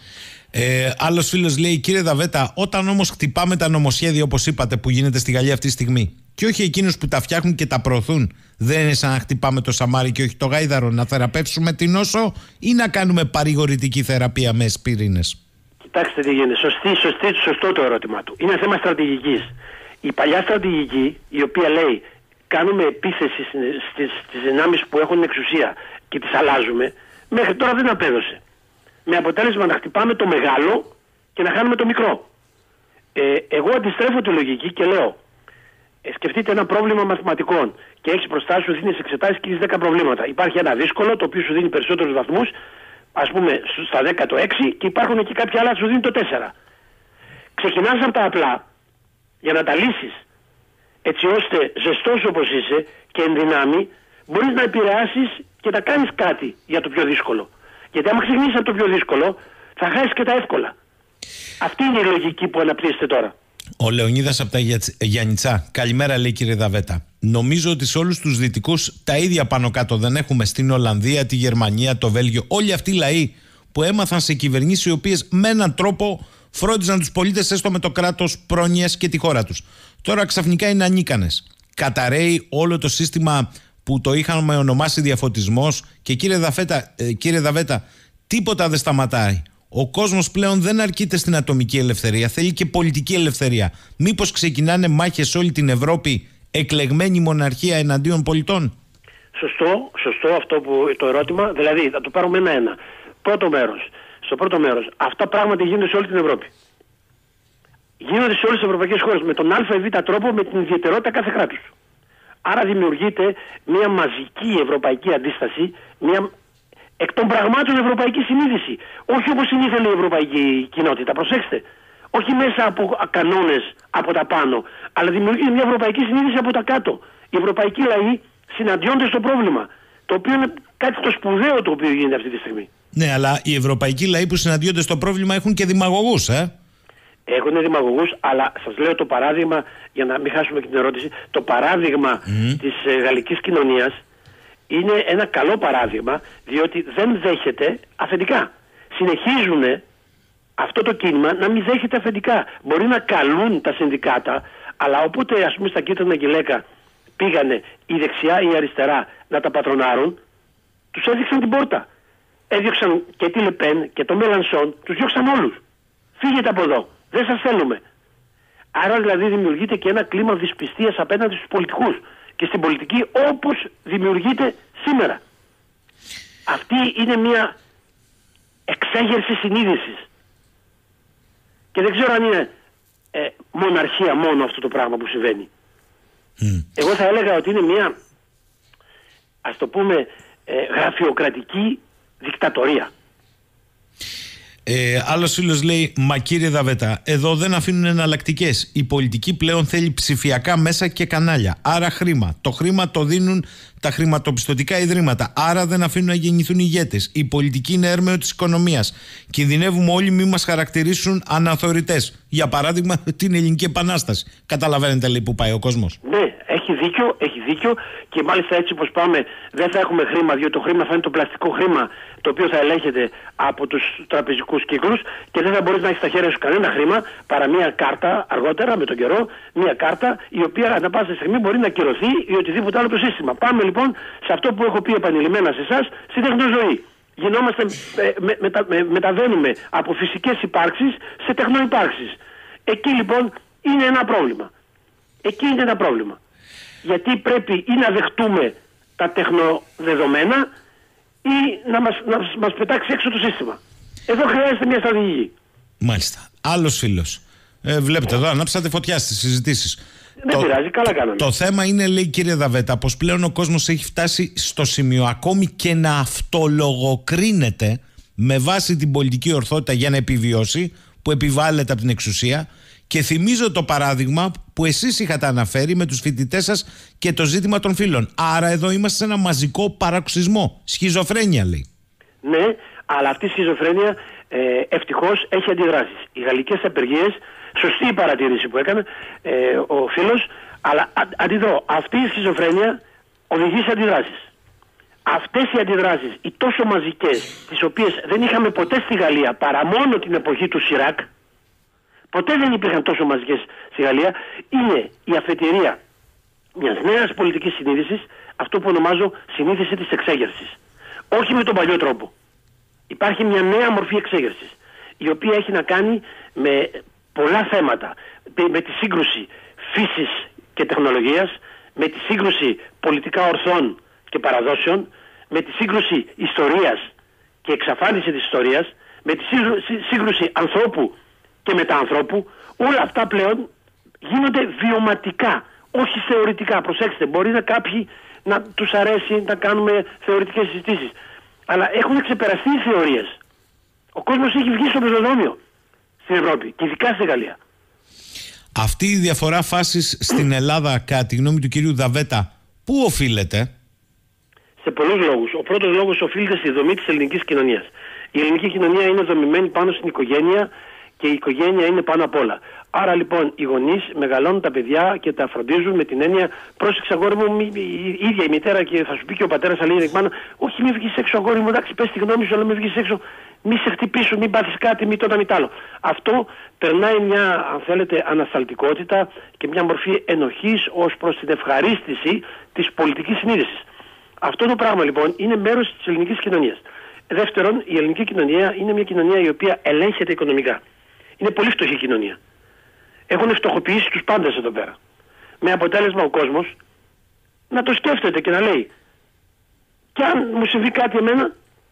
Ε, άλλος φίλος λέει: κύριε Δαβέτα, όταν όμως χτυπάμε τα νομοσχέδια όπως είπατε που γίνεται στη Γαλλία αυτή τη στιγμή, και όχι εκείνους που τα φτιάχνουν και τα προωθούν, δεν είναι σαν να χτυπάμε το σαμάρι και όχι το γάιδαρο? Να θεραπεύσουμε την νόσο ή να κάνουμε παρηγορητική θεραπεία με σπιρίνες? Κοιτάξτε τι γίνεται. Σωστή, σωστή, σωστό το ερώτημα του. Είναι θέμα στρατηγικής. Η παλιά στρατηγική, η οποία λέει κάνουμε επίθεση στις, στις δυνάμεις που έχουν εξουσία και τις αλλάζουμε, μέχρι τώρα δεν απέδωσε. Με αποτέλεσμα να χτυπάμε το μεγάλο και να χάνουμε το μικρό. Ε, εγώ αντιστρέφω τη λογική και λέω, ε, σκεφτείτε ένα πρόβλημα μαθηματικών και έχεις μπροστά σου, δίνεις εξετάσεις και έχεις δέκα προβλήματα. Υπάρχει ένα δύσκολο το οποίο σου δίνει περισσότερους βαθμούς, ας πούμε στα δέκα το έξι, και υπάρχουν και κάποια άλλα που σου δίνει το τέσσερα. Ξεκινάς από τα απλά για να τα λύσεις, έτσι ώστε ζεστός όπως είσαι και εν δυνάμει μπορείς να επηρεάσεις και να κάνεις κάτι για το πιο δύσκολο. Γιατί άμα ξεκινήσεις από το πιο δύσκολο, θα χάσεις και τα εύκολα. Αυτή είναι η λογική που αναπτύσσεται τώρα. Ο Λεωνίδας από τα Γιάννητσά. Καλημέρα, λέει, κύριε Δαβέτα. Νομίζω ότι σε όλους τους δυτικούς τα ίδια πάνω κάτω δεν έχουμε? Στην Ολλανδία, τη Γερμανία, το Βέλγιο. Όλοι αυτοί οι λαοί που έμαθαν σε κυβερνήσεις οι οποίες με έναν τρόπο φρόντιζαν τους πολίτες έστω με το κράτος πρόνοιας και τη χώρα τους. Τώρα ξαφνικά είναι ανίκανες. Καταραίει όλο το σύστημα που το είχαμε ονομάσει διαφωτισμός. Και κύριε Δαβέτα, ε, κύριε Δαβέτα, τίποτα δεν σταματάει. Ο κόσμος πλέον δεν αρκείται στην ατομική ελευθερία, θέλει και πολιτική ελευθερία. Μήπως ξεκινάνε μάχες σε όλη την Ευρώπη, εκλεγμένη μοναρχία εναντίον πολιτών? Σωστό, σωστό αυτό που το ερώτημα. Δηλαδή, θα το πάρουμε ένα-ένα. Πρώτο μέρος. Στο πρώτο μέρος, αυτά πράγματι γίνονται σε όλη την Ευρώπη. Γίνονται σε όλες τις ευρωπαϊκές χώρες με τον α ή β τρόπο, με την ιδιαιτερότητα κάθε κράτους. Άρα δημιουργείται μια μαζική ευρωπαϊκή αντίσταση, μια εκ των πραγμάτων ευρωπαϊκή συνείδηση. Όχι όπως την ήθελε η ευρωπαϊκή κοινότητα, προσέξτε. Όχι μέσα από κανόνες από τα πάνω, αλλά δημιουργείται μια ευρωπαϊκή συνείδηση από τα κάτω. Οι ευρωπαϊκοί λαοί συναντιόνται στο πρόβλημα, το οποίο είναι κάτι το σπουδαίο το οποίο γίνεται αυτή τη στιγμή. Ναι, αλλά οι ευρωπαϊκοί λαοί που συναντιόνται στο πρόβλημα έχουν και δημαγωγούς, ε. Έχουν δημαγωγούς, αλλά σας λέω το παράδειγμα, για να μην χάσουμε και την ερώτηση, το παράδειγμα mm. της ε, γαλλικής κοινωνίας είναι ένα καλό παράδειγμα, διότι δεν δέχεται αφεντικά. Συνεχίζουν αυτό το κίνημα να μην δέχεται αφεντικά. Μπορεί να καλούν τα συνδικάτα, αλλά όποτε ας πούμε στα κίτρινα γυλαίκα πήγανε η δεξιά ή η αριστερά να τα πατρονάρουν, τους έδειξαν την πόρτα. Έδιωξαν και τη Λεπέν και το Μελανσόν, τους διώξαν όλους. Φύγετε από εδώ. Δεν σας θέλουμε. Άρα δηλαδή δημιουργείται και ένα κλίμα δυσπιστίας απέναντι στους πολιτικούς και στην πολιτική όπως δημιουργείται σήμερα. Αυτή είναι μια εξέγερση συνείδησης. Και δεν ξέρω αν είναι ε, μοναρχία μόνο αυτό το πράγμα που συμβαίνει. Mm. Εγώ θα έλεγα ότι είναι μια, ας το πούμε, ε, γραφειοκρατική δικτατορία. Ε, άλλος φίλος λέει, μα κύριε Δαβέτα, εδώ δεν αφήνουν εναλλακτικές. Η πολιτική πλέον θέλει ψηφιακά μέσα και κανάλια. Άρα χρήμα. Το χρήμα το δίνουν τα χρηματοπιστωτικά ιδρύματα. Άρα δεν αφήνουν να γεννηθούν ηγέτες. Η πολιτική είναι έρμεο της οικονομίας. Κινδυνεύουμε όλοι μη μας χαρακτηρίσουν αναθωρητές. Για παράδειγμα, την Ελληνική Επανάσταση. Καταλαβαίνετε λέει που πάει ο κόσμος. Ναι, έχει δίκιο, έχει δίκιο και μάλιστα έτσι όπως πάμε δεν θα έχουμε χρήμα, διότι το χρήμα θα είναι το πλαστικό χρήμα το οποίο θα ελέγχεται από τους τραπεζικούς κύκλους και δεν θα μπορείς να έχεις στα χέρια σου κανένα χρήμα παρά μια κάρτα αργότερα με τον καιρό, μια κάρτα η οποία ανά πάσα στιγμή μπορεί να κυρωθεί ή οτιδήποτε άλλο το σύστημα. Πάμε λοιπόν σε αυτό που έχω πει επανειλημμένα σε εσάς, στην τεχνοζωή. Γινόμαστε, ε, με, μετα, με, μεταβαίνουμε από φυσικές υπάρξεις σε τεχνοϋπάρξεις. Εκεί λοιπόν είναι ένα πρόβλημα. Εκεί είναι ένα πρόβλημα. Γιατί πρέπει ή να δεχτούμε τα τεχνοδεδομένα ή να μας, να μας πετάξει έξω το σύστημα. Εδώ χρειάζεται μια στρατηγική. Μάλιστα. Άλλος φίλος. Ε, βλέπετε εδώ, ανάψατε φωτιά στις συζητήσεις. Δεν το, πειράζει, καλά κάναμε. Το θέμα είναι, λέει κύριε Δαβέτα, πως πλέον ο κόσμος έχει φτάσει στο σημείο ακόμη και να αυτολογοκρίνεται με βάση την πολιτική ορθότητα για να επιβιώσει, που επιβάλλεται από την εξουσία. Και θυμίζω το παράδειγμα που εσείς είχατε αναφέρει με τους φοιτητές σας και το ζήτημα των φύλων. Άρα εδώ είμαστε σε ένα μαζικό παραξισμό. Σχιζοφρένεια λέει. Ναι, αλλά αυτή η σχιζοφρένεια ε, ευτυχώς έχει αντιδράσεις. Οι γαλλικές απεργίες, σωστή η παρατήρηση που έκανε ε, ο φίλος, αλλά α, αντιδρώ, αυτή η σχιζοφρένεια οδηγεί σε αντιδράσεις. Αυτές οι αντιδράσεις, οι τόσο μαζικές, τις οποίες δεν είχαμε ποτέ στη Γαλλία παρά μόνο την εποχή του Σιράκ, ποτέ δεν υπήρχαν τόσο μαζικές στη Γαλλία, είναι η αφετηρία μιας νέας πολιτικής συνείδησης, αυτό που ονομάζω συνείδηση της εξέγερσης. Όχι με τον παλιό τρόπο. Υπάρχει μια νέα μορφή εξέγερσης, η οποία έχει να κάνει με πολλά θέματα, με τη σύγκρουση φύσης και τεχνολογίας, με τη σύγκρουση πολιτικά ορθών και παραδόσεων, με τη σύγκρουση ιστορίας και εξαφάνιση της ιστορίας, με τη σύγκρουση ανθρώπου και μεταανθρώπου. Όλα αυτά πλέον γίνονται βιωματικά, όχι θεωρητικά. Προσέξτε, μπορεί να κάποιοι να τους αρέσει να κάνουμε θεωρητικές συζητήσεις, αλλά έχουν ξεπεραστεί οι θεωρίες. Ο κόσμος έχει βγει στο πεζοδρόμιο στην Ευρώπη και ειδικά στη Γαλλία. Αυτή η διαφορά φάσης στην Ελλάδα, κατά τη γνώμη του κυρίου Δαβέτα, πού οφείλεται? Σε πολλούς λόγους. Ο πρώτος λόγος οφείλεται στη δομή της ελληνικής κοινωνίας. Η ελληνική κοινωνία είναι δομημένη πάνω στην οικογένεια και η οικογένεια είναι πάνω απ' όλα. Άρα λοιπόν οι γονείς μεγαλώνουν τα παιδιά και τα φροντίζουν με την έννοια, πρόσεξε αγόρι μου, η ίδια η μητέρα και θα σου πει και ο πατέρας, θα λέει η μάνα, όχι μη βγεις έξω αγόρι μου, εντάξει πες τη γνώμη σου, αλλά μη βγεις έξω, μη σε χτυπήσουν, μην πάθεις κάτι, μη το μη τ' άλλο. Αυτό περνάει μια, αν θέλετε, ανασταλτικότητα και μια μορφή ενοχής ως προς την ευχαρίστηση της πολιτικής συνείδησης. Αυτό το πράγμα λοιπόν είναι μέρος της ελληνικής κοινωνίας. Δεύτερον, η ελληνική κοινωνία είναι μια κοινωνία η οποία ελέγχεται οικονομικά. Είναι πολύ φτωχή κοινωνία. Έχουν φτωχοποιήσει τους πάντες εδώ πέρα. Με αποτέλεσμα ο κόσμος να το σκέφτεται και να λέει, κι αν μου συμβεί κάτι εμένα,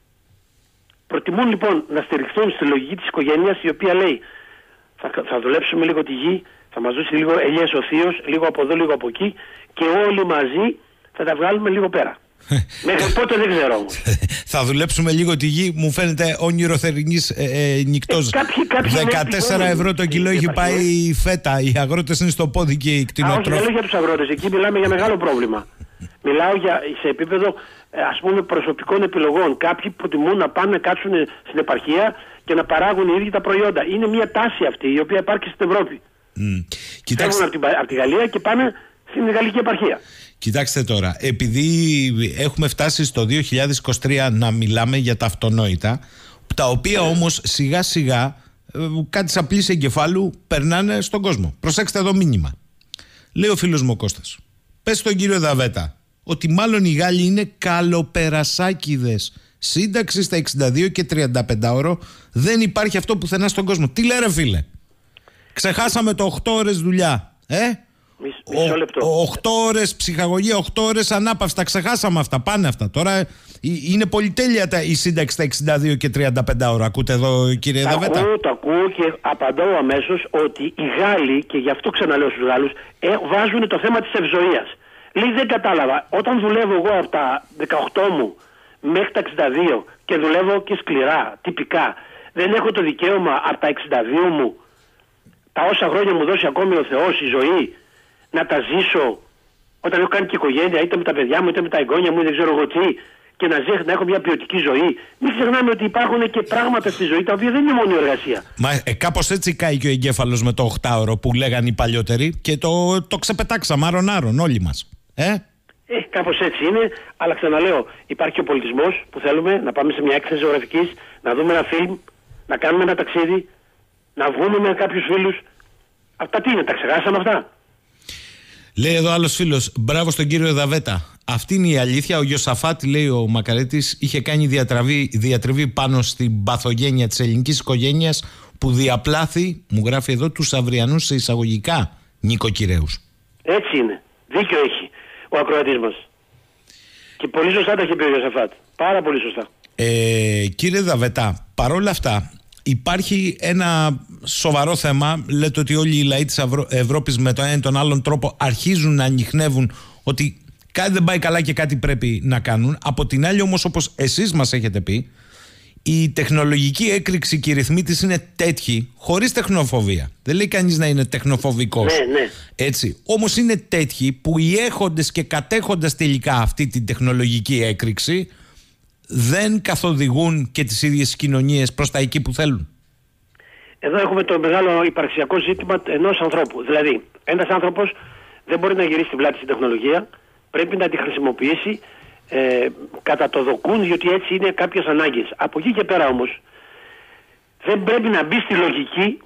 προτιμούν λοιπόν να στηριχθούν στη λογική της οικογένειας, η οποία λέει, θα, θα δουλέψουμε λίγο τη γη, Θα μας δώσει λίγο ελιές ο θείος, λίγο από εδώ, λίγο από εκεί και όλοι μαζί θα τα βγάλουμε λίγο πέρα. Μέχρι πότε δεν ξέρω όμως. Θα δουλέψουμε λίγο τη γη, μου φαίνεται όνειρο θερινής ε, ε, νυχτός. Ε, κάποιοι, κάποιοι δεκατέσσερα ευρώ το κιλό έχει πάει η φέτα. Οι αγρότες είναι στο πόδι και οι κτηνοτρόφοι. Όχι, δεν λέω για τους αγρότες. Εκεί μιλάμε για μεγάλο πρόβλημα. Μιλάω για, σε επίπεδο ας πούμε προσωπικών επιλογών. Κάποιοι προτιμούν να πάνε να κάτσουν στην επαρχία και να παράγουν οι ίδιοι τα προϊόντα. Είναι μια τάση αυτή η οποία υπάρχει στην Ευρώπη. Mm. Φεύγουν από, από τη Γαλλία και πάνε στην γαλλική επαρχία. Κοιτάξτε τώρα, επειδή έχουμε φτάσει στο δύο χιλιάδες είκοσι τρία να μιλάμε για τα αυτονόητα, τα οποία όμως σιγά σιγά κάτι σαν πλήση εγκεφάλου περνάνε στον κόσμο. Προσέξτε εδώ μήνυμα. Λέει ο φίλος μου ο Κώστας, πες στον κύριο Δαβέτα ότι μάλλον οι Γάλλοι είναι καλοπερασάκηδες. Σύνταξη στα εξήντα δύο και τριάντα πέντε ώρο δεν υπάρχει αυτό πουθενά στον κόσμο. Τι λέει ρε φίλε, ξεχάσαμε το οκτώ ώρες δουλειά, ε? Μισό λεπτό. οκτώ ώρες ψυχαγωγία, οκτώ ώρες ανάπαυση. Τα ξεχάσαμε αυτά. Πάνε αυτά. Τώρα είναι πολυτέλεια η σύνταξη στα εξήντα δύο και τριάντα πέντε ώρα. Ακούτε εδώ, κύριε τα Δαβέτα? Ακούω, το ακούω και απαντώ αμέσως ότι οι Γάλλοι, και γι' αυτό ξαναλέω στους Γάλλους, ε, βάζουν το θέμα της ευζοίας. Λέει, δεν κατάλαβα. Όταν δουλεύω εγώ από τα δεκαοκτώ μου μέχρι τα εξήντα δύο και δουλεύω και σκληρά, τυπικά, δεν έχω το δικαίωμα από τα εξήντα δύο μου, τα όσα χρόνια μου δώσει ακόμη ο Θεός, η ζωή, να τα ζήσω όταν έχω κάνει και οικογένεια, είτε με τα παιδιά μου, είτε με τα εγγόνια μου, δεν ξέρω εγώ τι, και να, ζέχ, να έχω μια ποιοτική ζωή. Μην ξεχνάμε ότι υπάρχουν και πράγματα στη ζωή τα οποία δεν είναι μόνο η εργασία. Μα ε, κάπως έτσι κάει και ο εγκέφαλος με το οκτάωρο που λέγανε οι παλιότεροι και το, το ξεπετάξαμε άρον-άρον όλοι μας. Ε? Ε, κάπως έτσι είναι, αλλά ξαναλέω, υπάρχει ο πολιτισμός που θέλουμε να πάμε σε μια έκθεση ζωγραφικής, να δούμε ένα φιλμ, να κάνουμε ένα ταξίδι, να βγούμε με κάποιους φίλους. Αυτά τι είναι, τα ξεχάσαμε αυτά? Λέει εδώ άλλος φίλος, μπράβο στον κύριο Δαβέτα. Αυτή είναι η αλήθεια. Ο Γιωσαφάτη, λέει ο Μακαρέτης, είχε κάνει διατριβή, διατριβή πάνω στην παθογένεια της ελληνικής οικογένειας που διαπλάθη, μου γράφει εδώ, τους αυριανούς σε εισαγωγικά νοικοκυρέους. Έτσι είναι. Δίκιο έχει ο ακροατής μας. Και πολύ σωστά τα έχει πει ο Γιωσαφάτη. Πάρα πολύ σωστά. Ε, κύριε Δαβέτα, παρόλα αυτά, υπάρχει ένα σοβαρό θέμα. Λέτε ότι όλοι οι λαοί της Ευρω... Ευρώπης με τον ένα ή τον άλλον τρόπο αρχίζουν να ανιχνεύουν ότι κάτι δεν πάει καλά και κάτι πρέπει να κάνουν. Από την άλλη όμως, όπως εσείς μας έχετε πει, η τεχνολογική έκρηξη και οι ρυθμοί της είναι τέτοιοι, χωρίς τεχνοφοβία. Δεν λέει κανείς να είναι τεχνοφοβικός. Ναι, ναι. Έτσι. Όμως είναι τέτοιοι που οι έχοντες και κατέχοντες τελικά αυτή την τεχνολογική έκρηξη δεν καθοδηγούν και τις ίδιες κοινωνίες προς τα εκεί που θέλουν. Εδώ έχουμε το μεγάλο υπαρξιακό ζήτημα ενός ανθρώπου. Δηλαδή, ένας άνθρωπος δεν μπορεί να γυρίσει την πλάτη στην τεχνολογία, πρέπει να τη χρησιμοποιήσει ε, κατά το δοκούν, διότι έτσι είναι κάποιες ανάγκες. Από εκεί και πέρα όμως, δεν πρέπει να μπει στη λογική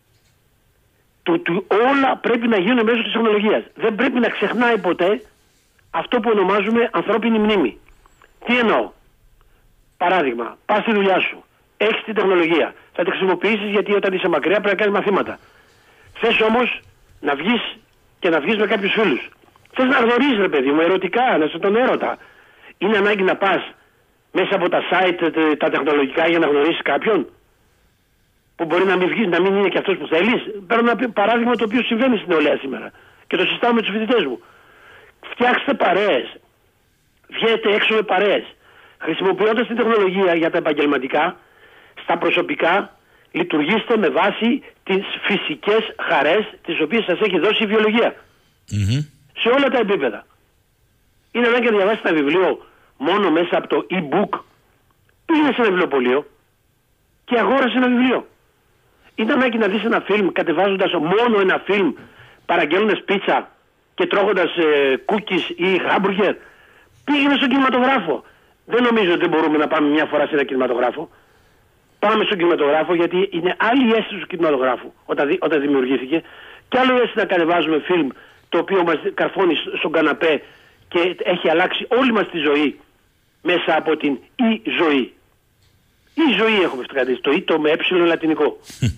του, του όλα πρέπει να γίνουν μέσω της τεχνολογίας. Δεν πρέπει να ξεχνάει ποτέ αυτό που ονομάζουμε ανθρώπινη μνήμη. Τι εννοώ? Παράδειγμα, πας στη δουλειά σου, έχεις την τεχνολογία, θα τη χρησιμοποιήσεις γιατί όταν είσαι μακριά πρέπει να κάνεις μαθήματα. Θες όμως να βγεις και να βγεις με κάποιους φίλους. Θες να γνωρίσεις, ρε παιδί μου, ερωτικά, να σε τον έρωτα. Είναι ανάγκη να πας μέσα από τα site τα τεχνολογικά για να γνωρίσεις κάποιον που μπορεί να μην βγεις, να μην είναι και αυτός που θέλεις? Παίρνω ένα παράδειγμα το οποίο συμβαίνει στην νεολαία σήμερα και το συζητάω με τους φοιτητές μου. Φτιάξτε παρέες, βγαίνετε έξω με παρέες. Χρησιμοποιώντας την τεχνολογία για τα επαγγελματικά, στα προσωπικά, λειτουργήστε με βάση τις φυσικές χαρές τις οποίες σας έχει δώσει η βιολογία. Mm-hmm. Σε όλα τα επίπεδα. Είναι ανάγκη να διαβάσεις ένα βιβλίο μόνο μέσα από το e-book. Πήγαινε σε ένα βιβλιοπωλείο και αγόρασε ένα βιβλίο. Είναι ανάγκη να δεις ένα φιλμ κατεβάζοντας μόνο ένα φιλμ, παραγγέλνοντας πίτσα και τρώγοντας ε, cookies ή hamburger. Πήγαινε στον κινηματογράφο. Δεν νομίζω ότι μπορούμε να πάμε μια φορά σε ένα κινηματογράφο. Πάμε στον κινηματογράφο γιατί είναι άλλη η αίσθηση του κινηματογράφου όταν, δι, όταν δημιουργήθηκε και άλλο αίσθηση να κατεβάζουμε φιλμ το οποίο μας καρφώνει στον καναπέ και έχει αλλάξει όλη μας τη ζωή μέσα από την η-ζωή. Η ζωή έχουμε φτιάξει, το ή το με έψιλον λατινικό.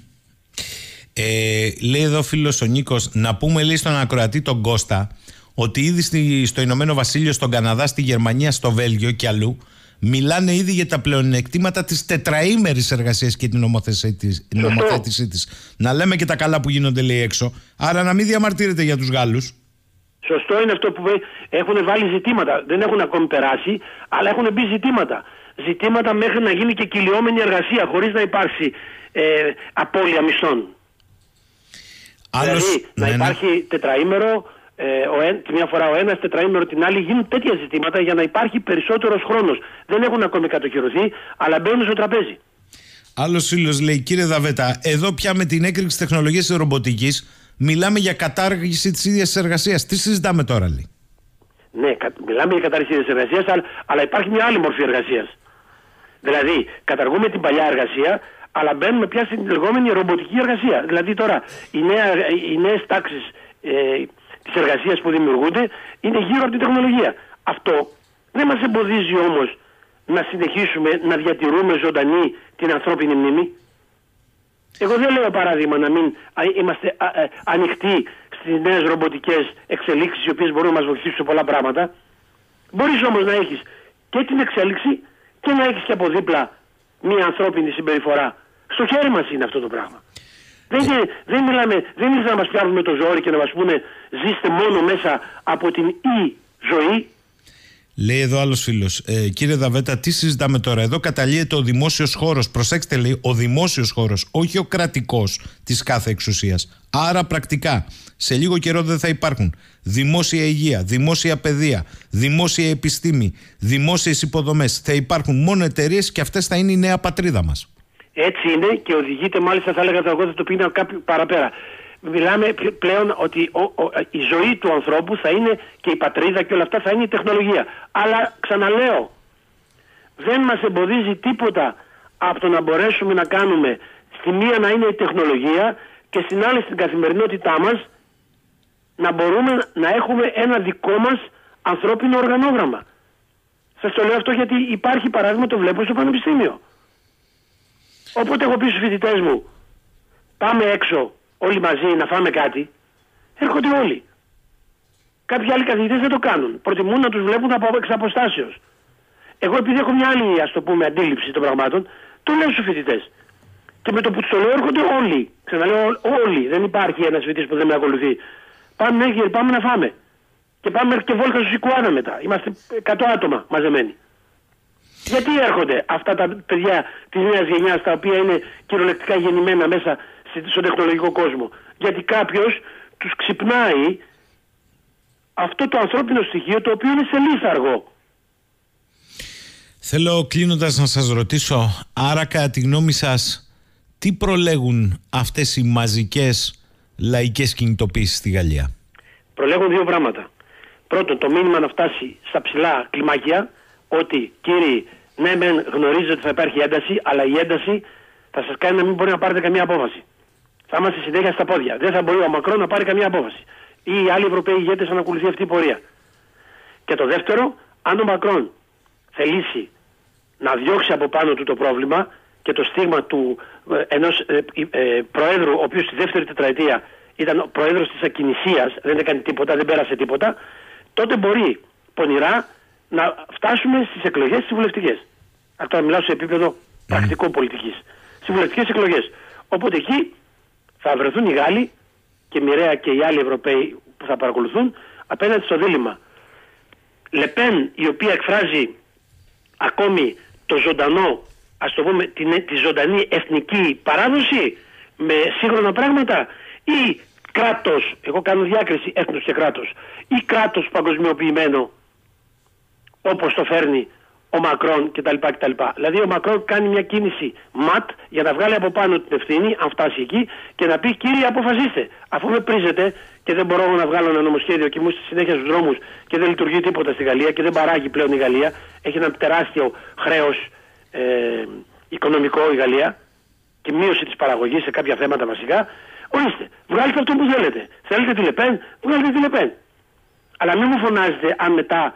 Ε, λέει εδώ φίλος ο Νίκος, να πούμε λέει στον ακροατή τον Κώστα ότι ήδη στη, στο Ηνωμένο Βασίλειο, στον Καναδά, στη Γερμανία, στο Βέλγιο και αλλού Μιλάνε ήδη για τα πλεονεκτήματα της τετραήμερης εργασίας και την νομοθέτησή της. Να λέμε και τα καλά που γίνονται, λέει, έξω. Άρα να μην διαμαρτύρεται για τους Γάλλους. Σωστό είναι αυτό που έχουν βάλει ζητήματα. Δεν έχουν ακόμη περάσει, αλλά έχουν μπει ζητήματα. Ζητήματα μέχρι να γίνει και κυλιόμενη εργασία, χωρίς να υπάρξει ε, απώλεια μισθών. Άλλος, δηλαδή ναι, να υπάρχει ναι. τετραήμερο, ε, ο εν, τη μια φορά ο ένας, τετραήμερο την άλλη, γίνουν τέτοια ζητήματα για να υπάρχει περισσότερος χρόνος. Δεν έχουν ακόμη κατοχυρωθεί, αλλά μπαίνουν στο τραπέζι. Άλλος φίλος λέει, κύριε Δαβέτα, εδώ πια με την έκρηξη τεχνολογίας της ρομποτικής μιλάμε για κατάργηση της ίδιας της εργασίας. Τι συζητάμε τώρα, λέει? Ναι, μιλάμε για κατάργηση της εργασίας, αλλά, αλλά υπάρχει μια άλλη μορφή εργασίας. Δηλαδή, καταργούμε την παλιά εργασία, αλλά μπαίνουμε πια στην λεγόμενη ρομποτική εργασία. Δηλαδή τώρα οι, νέα, οι νέες τάξεις ε, της εργασίας που δημιουργούνται είναι γύρω από την τεχνολογία. Αυτό δεν μας εμποδίζει όμως να συνεχίσουμε να διατηρούμε ζωντανή την ανθρώπινη μνήμη. Εγώ δεν λέω παράδειγμα να μην είμαστε α, α, ανοιχτοί στις νέες ρομποτικές εξελίξεις, οι οποίες μπορούν να μας βοηθήσουν σε πολλά πράγματα. Μπορείς όμως να έχεις και την εξέλιξη και να έχεις και από δίπλα μια ανθρώπινη συμπεριφορά. Στο χέρι μας είναι αυτό το πράγμα. Δεν, είναι, δεν μιλάμε, δεν ήρθαν να μας πιάνουν με το ζόρι και να μας πούνε ζήστε μόνο μέσα από την η ζωή. Λέει εδώ άλλος φίλος, ε, κύριε Δαβέτα, τι συζητάμε τώρα? Εδώ καταλύεται ο δημόσιος χώρος. Προσέξτε, λέει, ο δημόσιος χώρος, όχι ο κρατικός της κάθε εξουσίας. Άρα πρακτικά σε λίγο καιρό δεν θα υπάρχουν δημόσια υγεία, δημόσια παιδεία, δημόσια επιστήμη, δημόσιες υποδομές. Θα υπάρχουν μόνο εταιρείες και αυτές θα είναι η νέα πατρίδα μας. Έτσι είναι και οδηγείται, μάλιστα θα έλεγα, εγώ θα το πει κάποιο παραπέρα. Μιλάμε πλέον ότι ο, ο, η ζωή του ανθρώπου θα είναι και η πατρίδα και όλα αυτά θα είναι η τεχνολογία. Αλλά ξαναλέω, δεν μας εμποδίζει τίποτα από το να μπορέσουμε να κάνουμε στη μία να είναι η τεχνολογία και στην άλλη στην καθημερινότητά μας να μπορούμε να έχουμε ένα δικό μας ανθρώπινο οργανόγραμμα. Σας το λέω αυτό γιατί υπάρχει παράδειγμα, το βλέπω στο πανεπιστήμιο. Όποτε έχω πει στους φοιτητές μου πάμε έξω όλοι μαζί να φάμε κάτι, έρχονται όλοι. Κάποιοι άλλοι καθηγητές δεν το κάνουν. Προτιμούν να τους βλέπουν από εξ αποστάσεως. Εγώ επειδή έχω μια άλλη, ας το πούμε, αντίληψη των πραγμάτων, το λέω στους φοιτητές. Και με το που τους το λέω έρχονται όλοι. Ξαναλέω όλοι. Δεν υπάρχει ένας φοιτητής που δεν με ακολουθεί. Πάμε, ναι, πάμε να φάμε. Και πάμε και βόλτα στους Σικουάνα μετά. Είμαστε εκατό άτομα μαζεμένοι. Γιατί έρχονται αυτά τα παιδιά της νέας γενιάς, τα οποία είναι κυριολεκτικά γεννημένα μέσα στον τεχνολογικό κόσμο? Γιατί κάποιος τους ξυπνάει αυτό το ανθρώπινο στοιχείο, το οποίο είναι σε λίθαργο. Θέλω κλείνοντας να σας ρωτήσω, άρα κατά τη γνώμη σας τι προλέγουν αυτές οι μαζικές λαϊκές κινητοποίησεις στη Γαλλία? Προλέγουν δύο πράγματα. Πρώτον, το μήνυμα να φτάσει στα ψηλά κλιμάκια, ότι κύριοι, ναι μεν γνωρίζετε ότι θα υπάρχει ένταση, αλλά η ένταση θα σας κάνει να μην μπορεί να πάρετε καμία απόφαση. Θα είμαστε συνέχεια στα πόδια. Δεν θα μπορεί ο Μακρόν να πάρει καμία απόφαση. Ή οι άλλοι Ευρωπαίοι ηγέτες να ακολουθεί αυτή η πορεία. Και το δεύτερο, αν ο Μακρόν θελήσει να διώξει από πάνω του το πρόβλημα και το στίγμα του ε, ενός ε, ε, προέδρου, ο οποίος στη δεύτερη τετραετία ήταν πρόεδρος της ακινησίας, δεν έκανε τίποτα, δεν πέρασε τίποτα, τότε μπορεί πονηρά να φτάσουμε στις εκλογές τις βουλευτικές. Αυτό μιλάω σε επίπεδο πρακτικό πολιτικής. Στις βουλευτικές εκλογές. Οπότε εκεί θα βρεθούν οι Γάλλοι και μοιραία και οι άλλοι Ευρωπαίοι που θα παρακολουθούν απέναντι στο δίλημμα. Λεπέν, η οποία εκφράζει ακόμη το ζωντανό, ας το πούμε, την, τη ζωντανή εθνική παράδοση με σύγχρονα πράγματα, ή κράτος, εγώ κάνω διάκριση έθνος και κράτος, ή κράτος παγκοσμιοποιημένο όπως το φέρνει ο Μακρόν κτλ. κτλ. Δηλαδή ο Μακρόν κάνει μια κίνηση ματ για να βγάλει από πάνω την ευθύνη, αν φτάσει εκεί, και να πει κύριοι αποφασίστε. Αφού με πρίζετε και δεν μπορώ να βγάλω ένα νομοσχέδιο και μου στη συνέχεια στους δρόμους και δεν λειτουργεί τίποτα στη Γαλλία και δεν παράγει πλέον η Γαλλία, έχει ένα τεράστιο χρέος ε, οικονομικό η Γαλλία και μείωση της παραγωγής σε κάποια θέματα βασικά, ορίστε, βγάλετε αυτό που θέλετε. Θέλετε τη Λεπέν, βγάλετε τη Λεπέν. Αλλά μην μου φωνάζετε αν μετά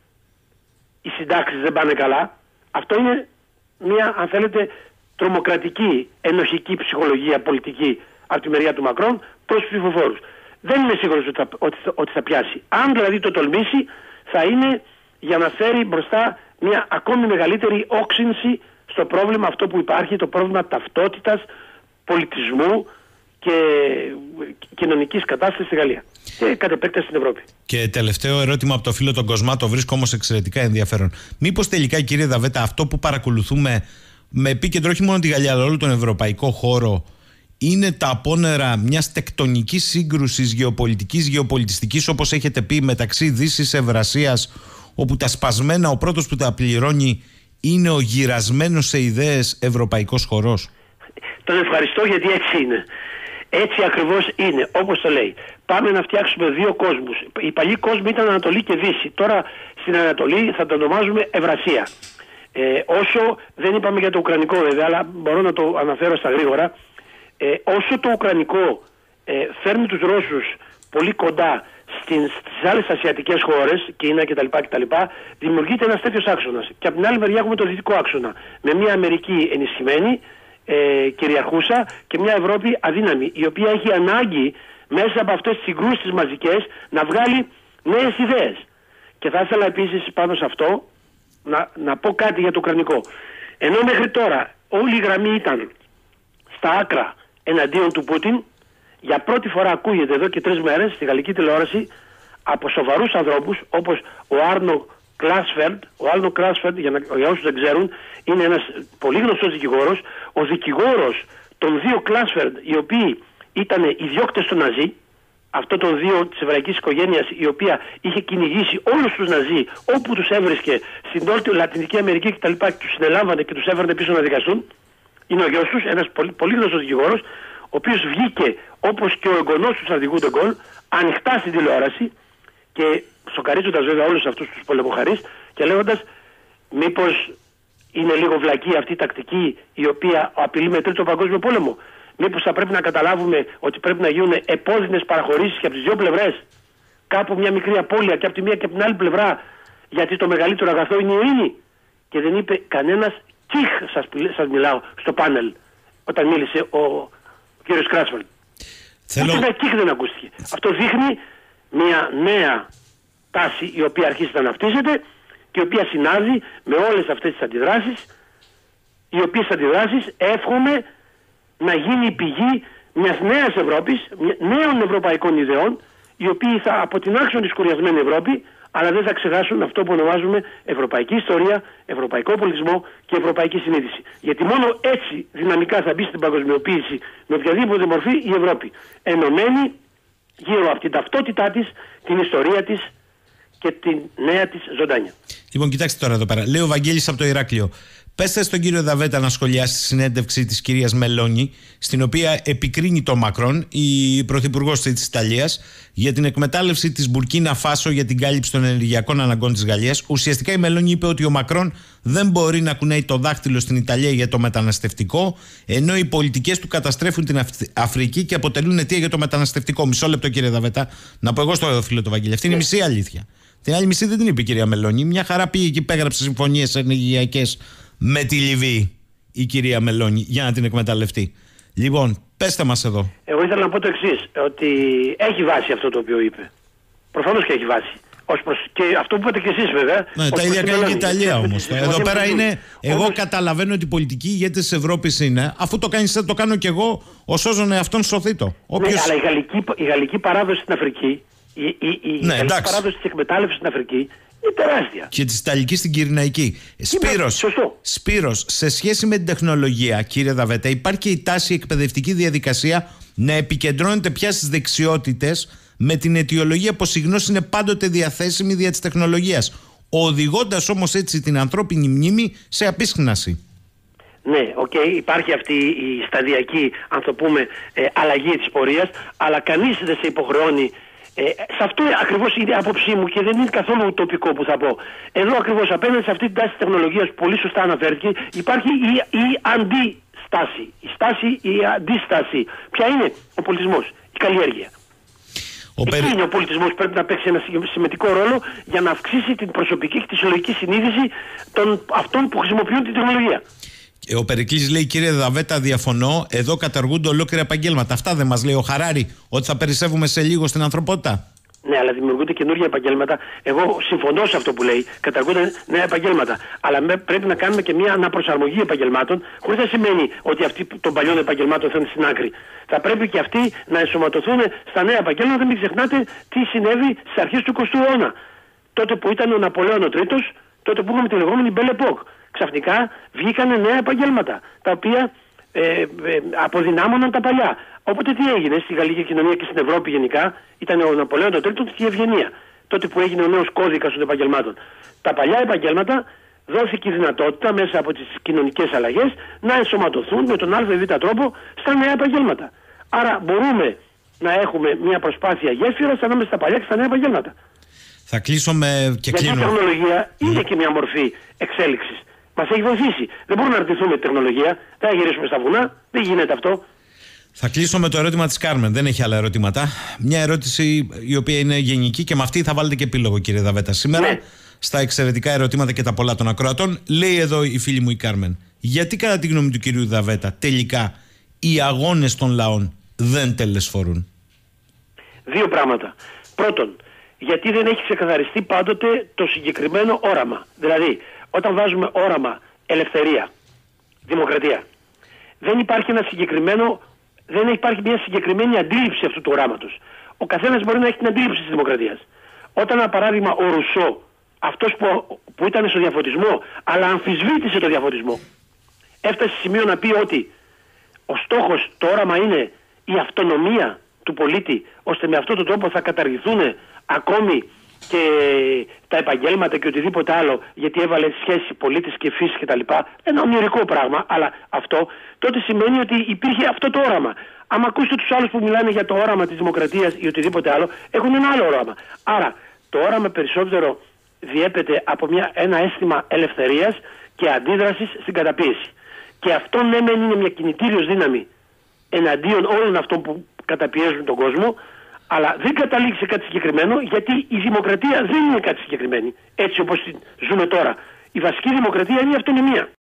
οι συντάξεις δεν πάνε καλά. Αυτό είναι μια, αν θέλετε, τρομοκρατική, ενοχική ψυχολογία πολιτική από τη μεριά του Μακρόν προς τους ψηφοφόρους. Δεν είμαι σίγουρος ότι θα, ότι, ότι θα πιάσει. Αν δηλαδή το τολμήσει, θα είναι για να φέρει μπροστά μια ακόμη μεγαλύτερη όξυνση στο πρόβλημα αυτό που υπάρχει, το πρόβλημα ταυτότητας, πολιτισμού και κοινωνικής κατάστασης στη Γαλλία και κατ' επέκταση στην Ευρώπη. Και τελευταίο ερώτημα από το φίλο τον Κοσμά, το βρίσκω όμως εξαιρετικά ενδιαφέρον. Μήπως τελικά, κύριε Δαβέτα, αυτό που παρακολουθούμε με επίκεντρο όχι μόνο τη Γαλλία αλλά όλο τον ευρωπαϊκό χώρο είναι τα απόνερα μιας τεκτονικής σύγκρουσης γεωπολιτικής, γεωπολιτιστικής, όπως έχετε πει, μεταξύ Δύσης Ευρασίας, όπου τα σπασμένα ο πρώτος που τα πληρώνει είναι ο γυρασμένος σε ιδέες ευρωπαϊκός χορός? Τον ευχαριστώ, γιατί έτσι είναι. Έτσι ακριβώς είναι, όπως το λέει. Πάμε να φτιάξουμε δύο κόσμους. Οι παλιοί κόσμοι ήταν Ανατολή και Δύση. Τώρα στην Ανατολή θα το ονομάζουμε Ευρασία. Ε, όσο, δεν είπαμε για το Ουκρανικό βέβαια, αλλά μπορώ να το αναφέρω στα γρήγορα. Ε, όσο το Ουκρανικό ε, φέρνει τους Ρώσους πολύ κοντά στην, στις άλλες ασιατικές χώρες, Κίνα κτλ., κτλ., δημιουργείται ένας τέτοιος άξονας. Και από την άλλη μεριά έχουμε το δυτικό άξονα, με μια Αμερική ενισχυμένη, ε, κυριαρχούσα, και μια Ευρώπη αδύναμη, η οποία έχει ανάγκη μέσα από αυτές τις συγκρούσεις μαζικές να βγάλει νέες ιδέες. Και θα ήθελα επίσης πάνω σε αυτό να, να πω κάτι για το Ουκρανικό. Ενώ μέχρι τώρα όλη η γραμμή ήταν στα άκρα εναντίον του Πούτιν, για πρώτη φορά ακούγεται εδώ και τρεις μέρες στη γαλλική τηλεόραση από σοβαρούς ανθρώπους όπως ο Άρνο Κλάσφερντ. Ο Άρνο Κλάσφερντ, για, για όσους δεν ξέρουν, είναι ένας πολύ γνωστός δικηγόρος. Ο δικηγόρος των δύο Κλάσφερντ, οι οποίοι ήταν οι διώκτες του Ναζί, αυτό των δύο της εβραϊκής οικογένειας, η οποία είχε κυνηγήσει όλους τους Ναζί όπου τους έβρισκε στην Νότιο Λατινική Αμερική κτλ. Και τους συνελάμβανε και τους έφερνε πίσω να δικαστούν. Είναι ο γιος τους, ένας πολύ, πολύ γνωστός δικηγόρος, ο οποίος βγήκε όπως και ο εγγονός του στρατηγού Ντεγκόλ ανοιχτά στην τηλεόραση και σοκαρίζοντας βέβαια όλους αυτούς τους πολεμοχαρείς και λέγοντας μήπως είναι λίγο βλακή αυτή η τακτική η οποία απειλεί με τρίτο παγκόσμιο πόλεμο. Μήπως θα πρέπει να καταλάβουμε ότι πρέπει να γίνουν επώδυνες παραχωρήσεις και από τις δύο πλευρές, κάπου μια μικρή απώλεια και από τη μία και από την άλλη πλευρά, γιατί το μεγαλύτερο αγαθό είναι η ειρήνη. Και δεν είπε κανένας κιχ, σας, σας μιλάω, στο πάνελ όταν μίλησε ο κύριος Κράσφερντ. Θέλω... Ούτε ένα κιχ δεν ακούστηκε. Αυτό δείχνει μια νέα τάση η οποία αρχίζει να αναπτύσσεται και η οποία συνάδει με όλες αυτές τις αντιδράσεις, οι οποίες αντιδράσεις εύχομαι να γίνει η πηγή μιας νέας Ευρώπης, νέων ευρωπαϊκών ιδεών, οι οποίοι θα αποτινάξουν τη σκουριασμένη Ευρώπη, αλλά δεν θα ξεχάσουν αυτό που ονομάζουμε ευρωπαϊκή ιστορία, ευρωπαϊκό πολιτισμό και ευρωπαϊκή συνείδηση. Γιατί μόνο έτσι δυναμικά θα μπει στην παγκοσμιοποίηση με οποιαδήποτε μορφή η Ευρώπη. Ενωμένη γύρω από την ταυτότητά της, την ιστορία της και την νέα της ζωντάνια. Λοιπόν, κοιτάξτε τώρα εδώ πέρα. Λέει ο Βαγγέλης από το Ηράκλειο. Πέστε στον κύριο Δαβέτα να σχολιάσει τη συνέντευξη της κυρίας Μελόνι, στην οποία επικρίνει τον Μακρόν, η πρωθυπουργός της Ιταλίας, για την εκμετάλλευση της Μπουρκίνα Φάσο για την κάλυψη των ενεργειακών αναγκών της Γαλλίας. Ουσιαστικά η Μελόνι είπε ότι ο Μακρόν δεν μπορεί να κουνάει το δάχτυλο στην Ιταλία για το μεταναστευτικό, ενώ οι πολιτικές του καταστρέφουν την Αφρική και αποτελούν αιτία για το μεταναστευτικό. Μισό λεπτό, κύριε Δαβέτα, να πω εγώ στο φίλο του Βαγγέλη. Αυτή είναι η μισή αλήθεια. Την άλλη μισή δεν την είπε η κυρία Μελόνι. Μια χαρά πήγε και υπέγραψε συμφωνίες ενεργειακές με τη Λιβύη η κυρία Μελόνι για να την εκμεταλλευτεί. Λοιπόν, πέστε μας εδώ. Εγώ ήθελα να πω το εξής, ότι έχει βάση αυτό το οποίο είπε. Προφανώς και έχει βάση. Ως προς... Και αυτό που είπατε και εσείς βέβαια. Ναι, τα ίδια κάνει και η Ιταλία όμως. Εδώ πέρα είναι. Εγώ όμως... καταλαβαίνω ότι οι πολιτικοί ηγέτες της Ευρώπης είναι. Αφού το κάνεις, το κάνω κι εγώ. Ως όσον εαυτόν σωθήτω. Όποιος... Ναι, αλλά η γαλλική, η γαλλική παράδοση στην Αφρική. Η, η, η ναι, γαλλική παράδοση της εκμετάλλευσης στην Αφρική. Είναι τεράστια. Και της Ιταλικής στην Κυρηναϊκή. Σπύρος, Σπύρος, σε σχέση με την τεχνολογία, κύριε Δαβέτα, υπάρχει και η τάση, η εκπαιδευτική διαδικασία να επικεντρώνεται πια στις δεξιότητες με την αιτιολογία πως η γνώση είναι πάντοτε διαθέσιμη δια της τεχνολογίας, οδηγώντας όμως έτσι την ανθρώπινη μνήμη σε απίσχναση. Ναι, οκ, okay, υπάρχει αυτή η σταδιακή, αν το πούμε, ε, αλλαγή της πορείας, αλλά κανείς δεν σε υποχρεώνει. Ε, σε αυτό ακριβώς είναι η άποψή μου και δεν είναι καθόλου ουτοπικό που θα πω. Εδώ ακριβώς απέναντι σε αυτή την τάση της τεχνολογίας που πολύ σωστά αναφέρθηκε, υπάρχει η, η αντίσταση. Η στάση, η αντίσταση. Ποια είναι? Ο πολιτισμός, η καλλιέργεια. Ο Εκεί περι... είναι ο πολιτισμός που πρέπει να παίξει ένα σημαντικό ρόλο για να αυξήσει την προσωπική και τη συλλογική συνείδηση των αυτών που χρησιμοποιούν την τεχνολογία. Ο Περικλής λέει, κύριε Δαβέτα, διαφωνώ. Εδώ καταργούνται ολόκληρα επαγγέλματα. Αυτά δεν μας λέει ο Χαράρη, ότι θα περισσεύουμε σε λίγο στην ανθρωπότητα? Ναι, αλλά δημιουργούνται καινούργια επαγγέλματα. Εγώ συμφωνώ σε αυτό που λέει. Καταργούνται νέα επαγγέλματα. Αλλά με, πρέπει να κάνουμε και μια αναπροσαρμογή επαγγελμάτων, χωρίς να σημαίνει ότι αυτοί των παλιών επαγγελμάτων θα είναι στην άκρη. Θα πρέπει και αυτοί να ενσωματωθούν στα νέα επαγγέλματα. Μην ξεχνάτε τι συνέβη στις αρχές του εικοστού αιώνα. Τότε που ήταν ο Ναπολέον ο Τρίτος, τότε που είχαμε τη λεγόμενη Belle Époque. Ξαφνικά βγήκαν νέα επαγγέλματα, τα οποία ε, ε, αποδυνάμωναν τα παλιά. Οπότε τι έγινε στη γαλλική κοινωνία και στην Ευρώπη γενικά, ήταν ο Ναπολέον ο Τρίτος και η ευγενία. Τότε που έγινε ο νέος κώδικας των επαγγελμάτων. Τα παλιά επαγγέλματα δόθηκε η δυνατότητα μέσα από τις κοινωνικές αλλαγές να ενσωματωθούν με τον α ή β τρόπο στα νέα επαγγέλματα. Άρα μπορούμε να έχουμε μια προσπάθεια γέφυρας ανάμεσα στα παλιά και στα νέα επαγγέλματα. Θα κλείσω με και κλείνω. Γιατί η τεχνολογία είναι και μια μορφή εξέλιξης. Μας έχει βοηθήσει. Δεν μπορούμε να αρτηθούμε τη τεχνολογία, δεν θα γυρίσουμε στα βουνά, δεν γίνεται αυτό. Θα κλείσω με το ερώτημα της Κάρμεν. Δεν έχει άλλα ερωτήματα. Μια ερώτηση η οποία είναι γενική και με αυτή θα βάλετε και επίλογο, κύριε Δαβέτα. Σήμερα, ναι, στα εξαιρετικά ερωτήματα και τα πολλά των ακροατών, λέει εδώ η φίλη μου η Κάρμεν, γιατί κατά τη γνώμη του κυρίου Δαβέτα τελικά οι αγώνες των λαών δεν τελεσφορούν? Δύο πράγματα. Πρώτον, γιατί δεν έχει ξεκαθαριστεί πάντοτε το συγκεκριμένο όραμα. Δηλαδή, όταν βάζουμε όραμα ελευθερία, δημοκρατία, δεν υπάρχει ένα συγκεκριμένο, δεν υπάρχει μια συγκεκριμένη αντίληψη αυτού του οράματος. Ο καθένας μπορεί να έχει την αντίληψη της δημοκρατίας. Όταν, για παράδειγμα, ο Ρουσό, αυτός που, που ήταν στο διαφωτισμό, αλλά αμφισβήτησε το διαφωτισμό, έφτασε σε σημείο να πει ότι ο στόχος, το όραμα είναι η αυτονομία του πολίτη, ώστε με αυτόν τον τρόπο θα καταργηθούν ακόμη και τα επαγγέλματα και οτιδήποτε άλλο, γιατί έβαλε σχέση πολίτης και φύση κτλ. Ένα ονειρικό πράγμα, αλλά αυτό τότε σημαίνει ότι υπήρχε αυτό το όραμα. Αν ακούσετε τους άλλους που μιλάνε για το όραμα της δημοκρατίας ή οτιδήποτε άλλο, έχουν ένα άλλο όραμα. Άρα το όραμα περισσότερο διέπεται από μια, ένα αίσθημα ελευθερίας και αντίδρασης στην καταπίεση. Και αυτό ναι μεν είναι μια κινητήριος δύναμη εναντίον όλων αυτών που καταπιέζουν τον κόσμο, αλλά δεν καταλήγει σε κάτι συγκεκριμένο, γιατί η δημοκρατία δεν είναι κάτι συγκεκριμένη. Έτσι όπως ζούμε τώρα. Η βασική δημοκρατία είναι η αυτονομία.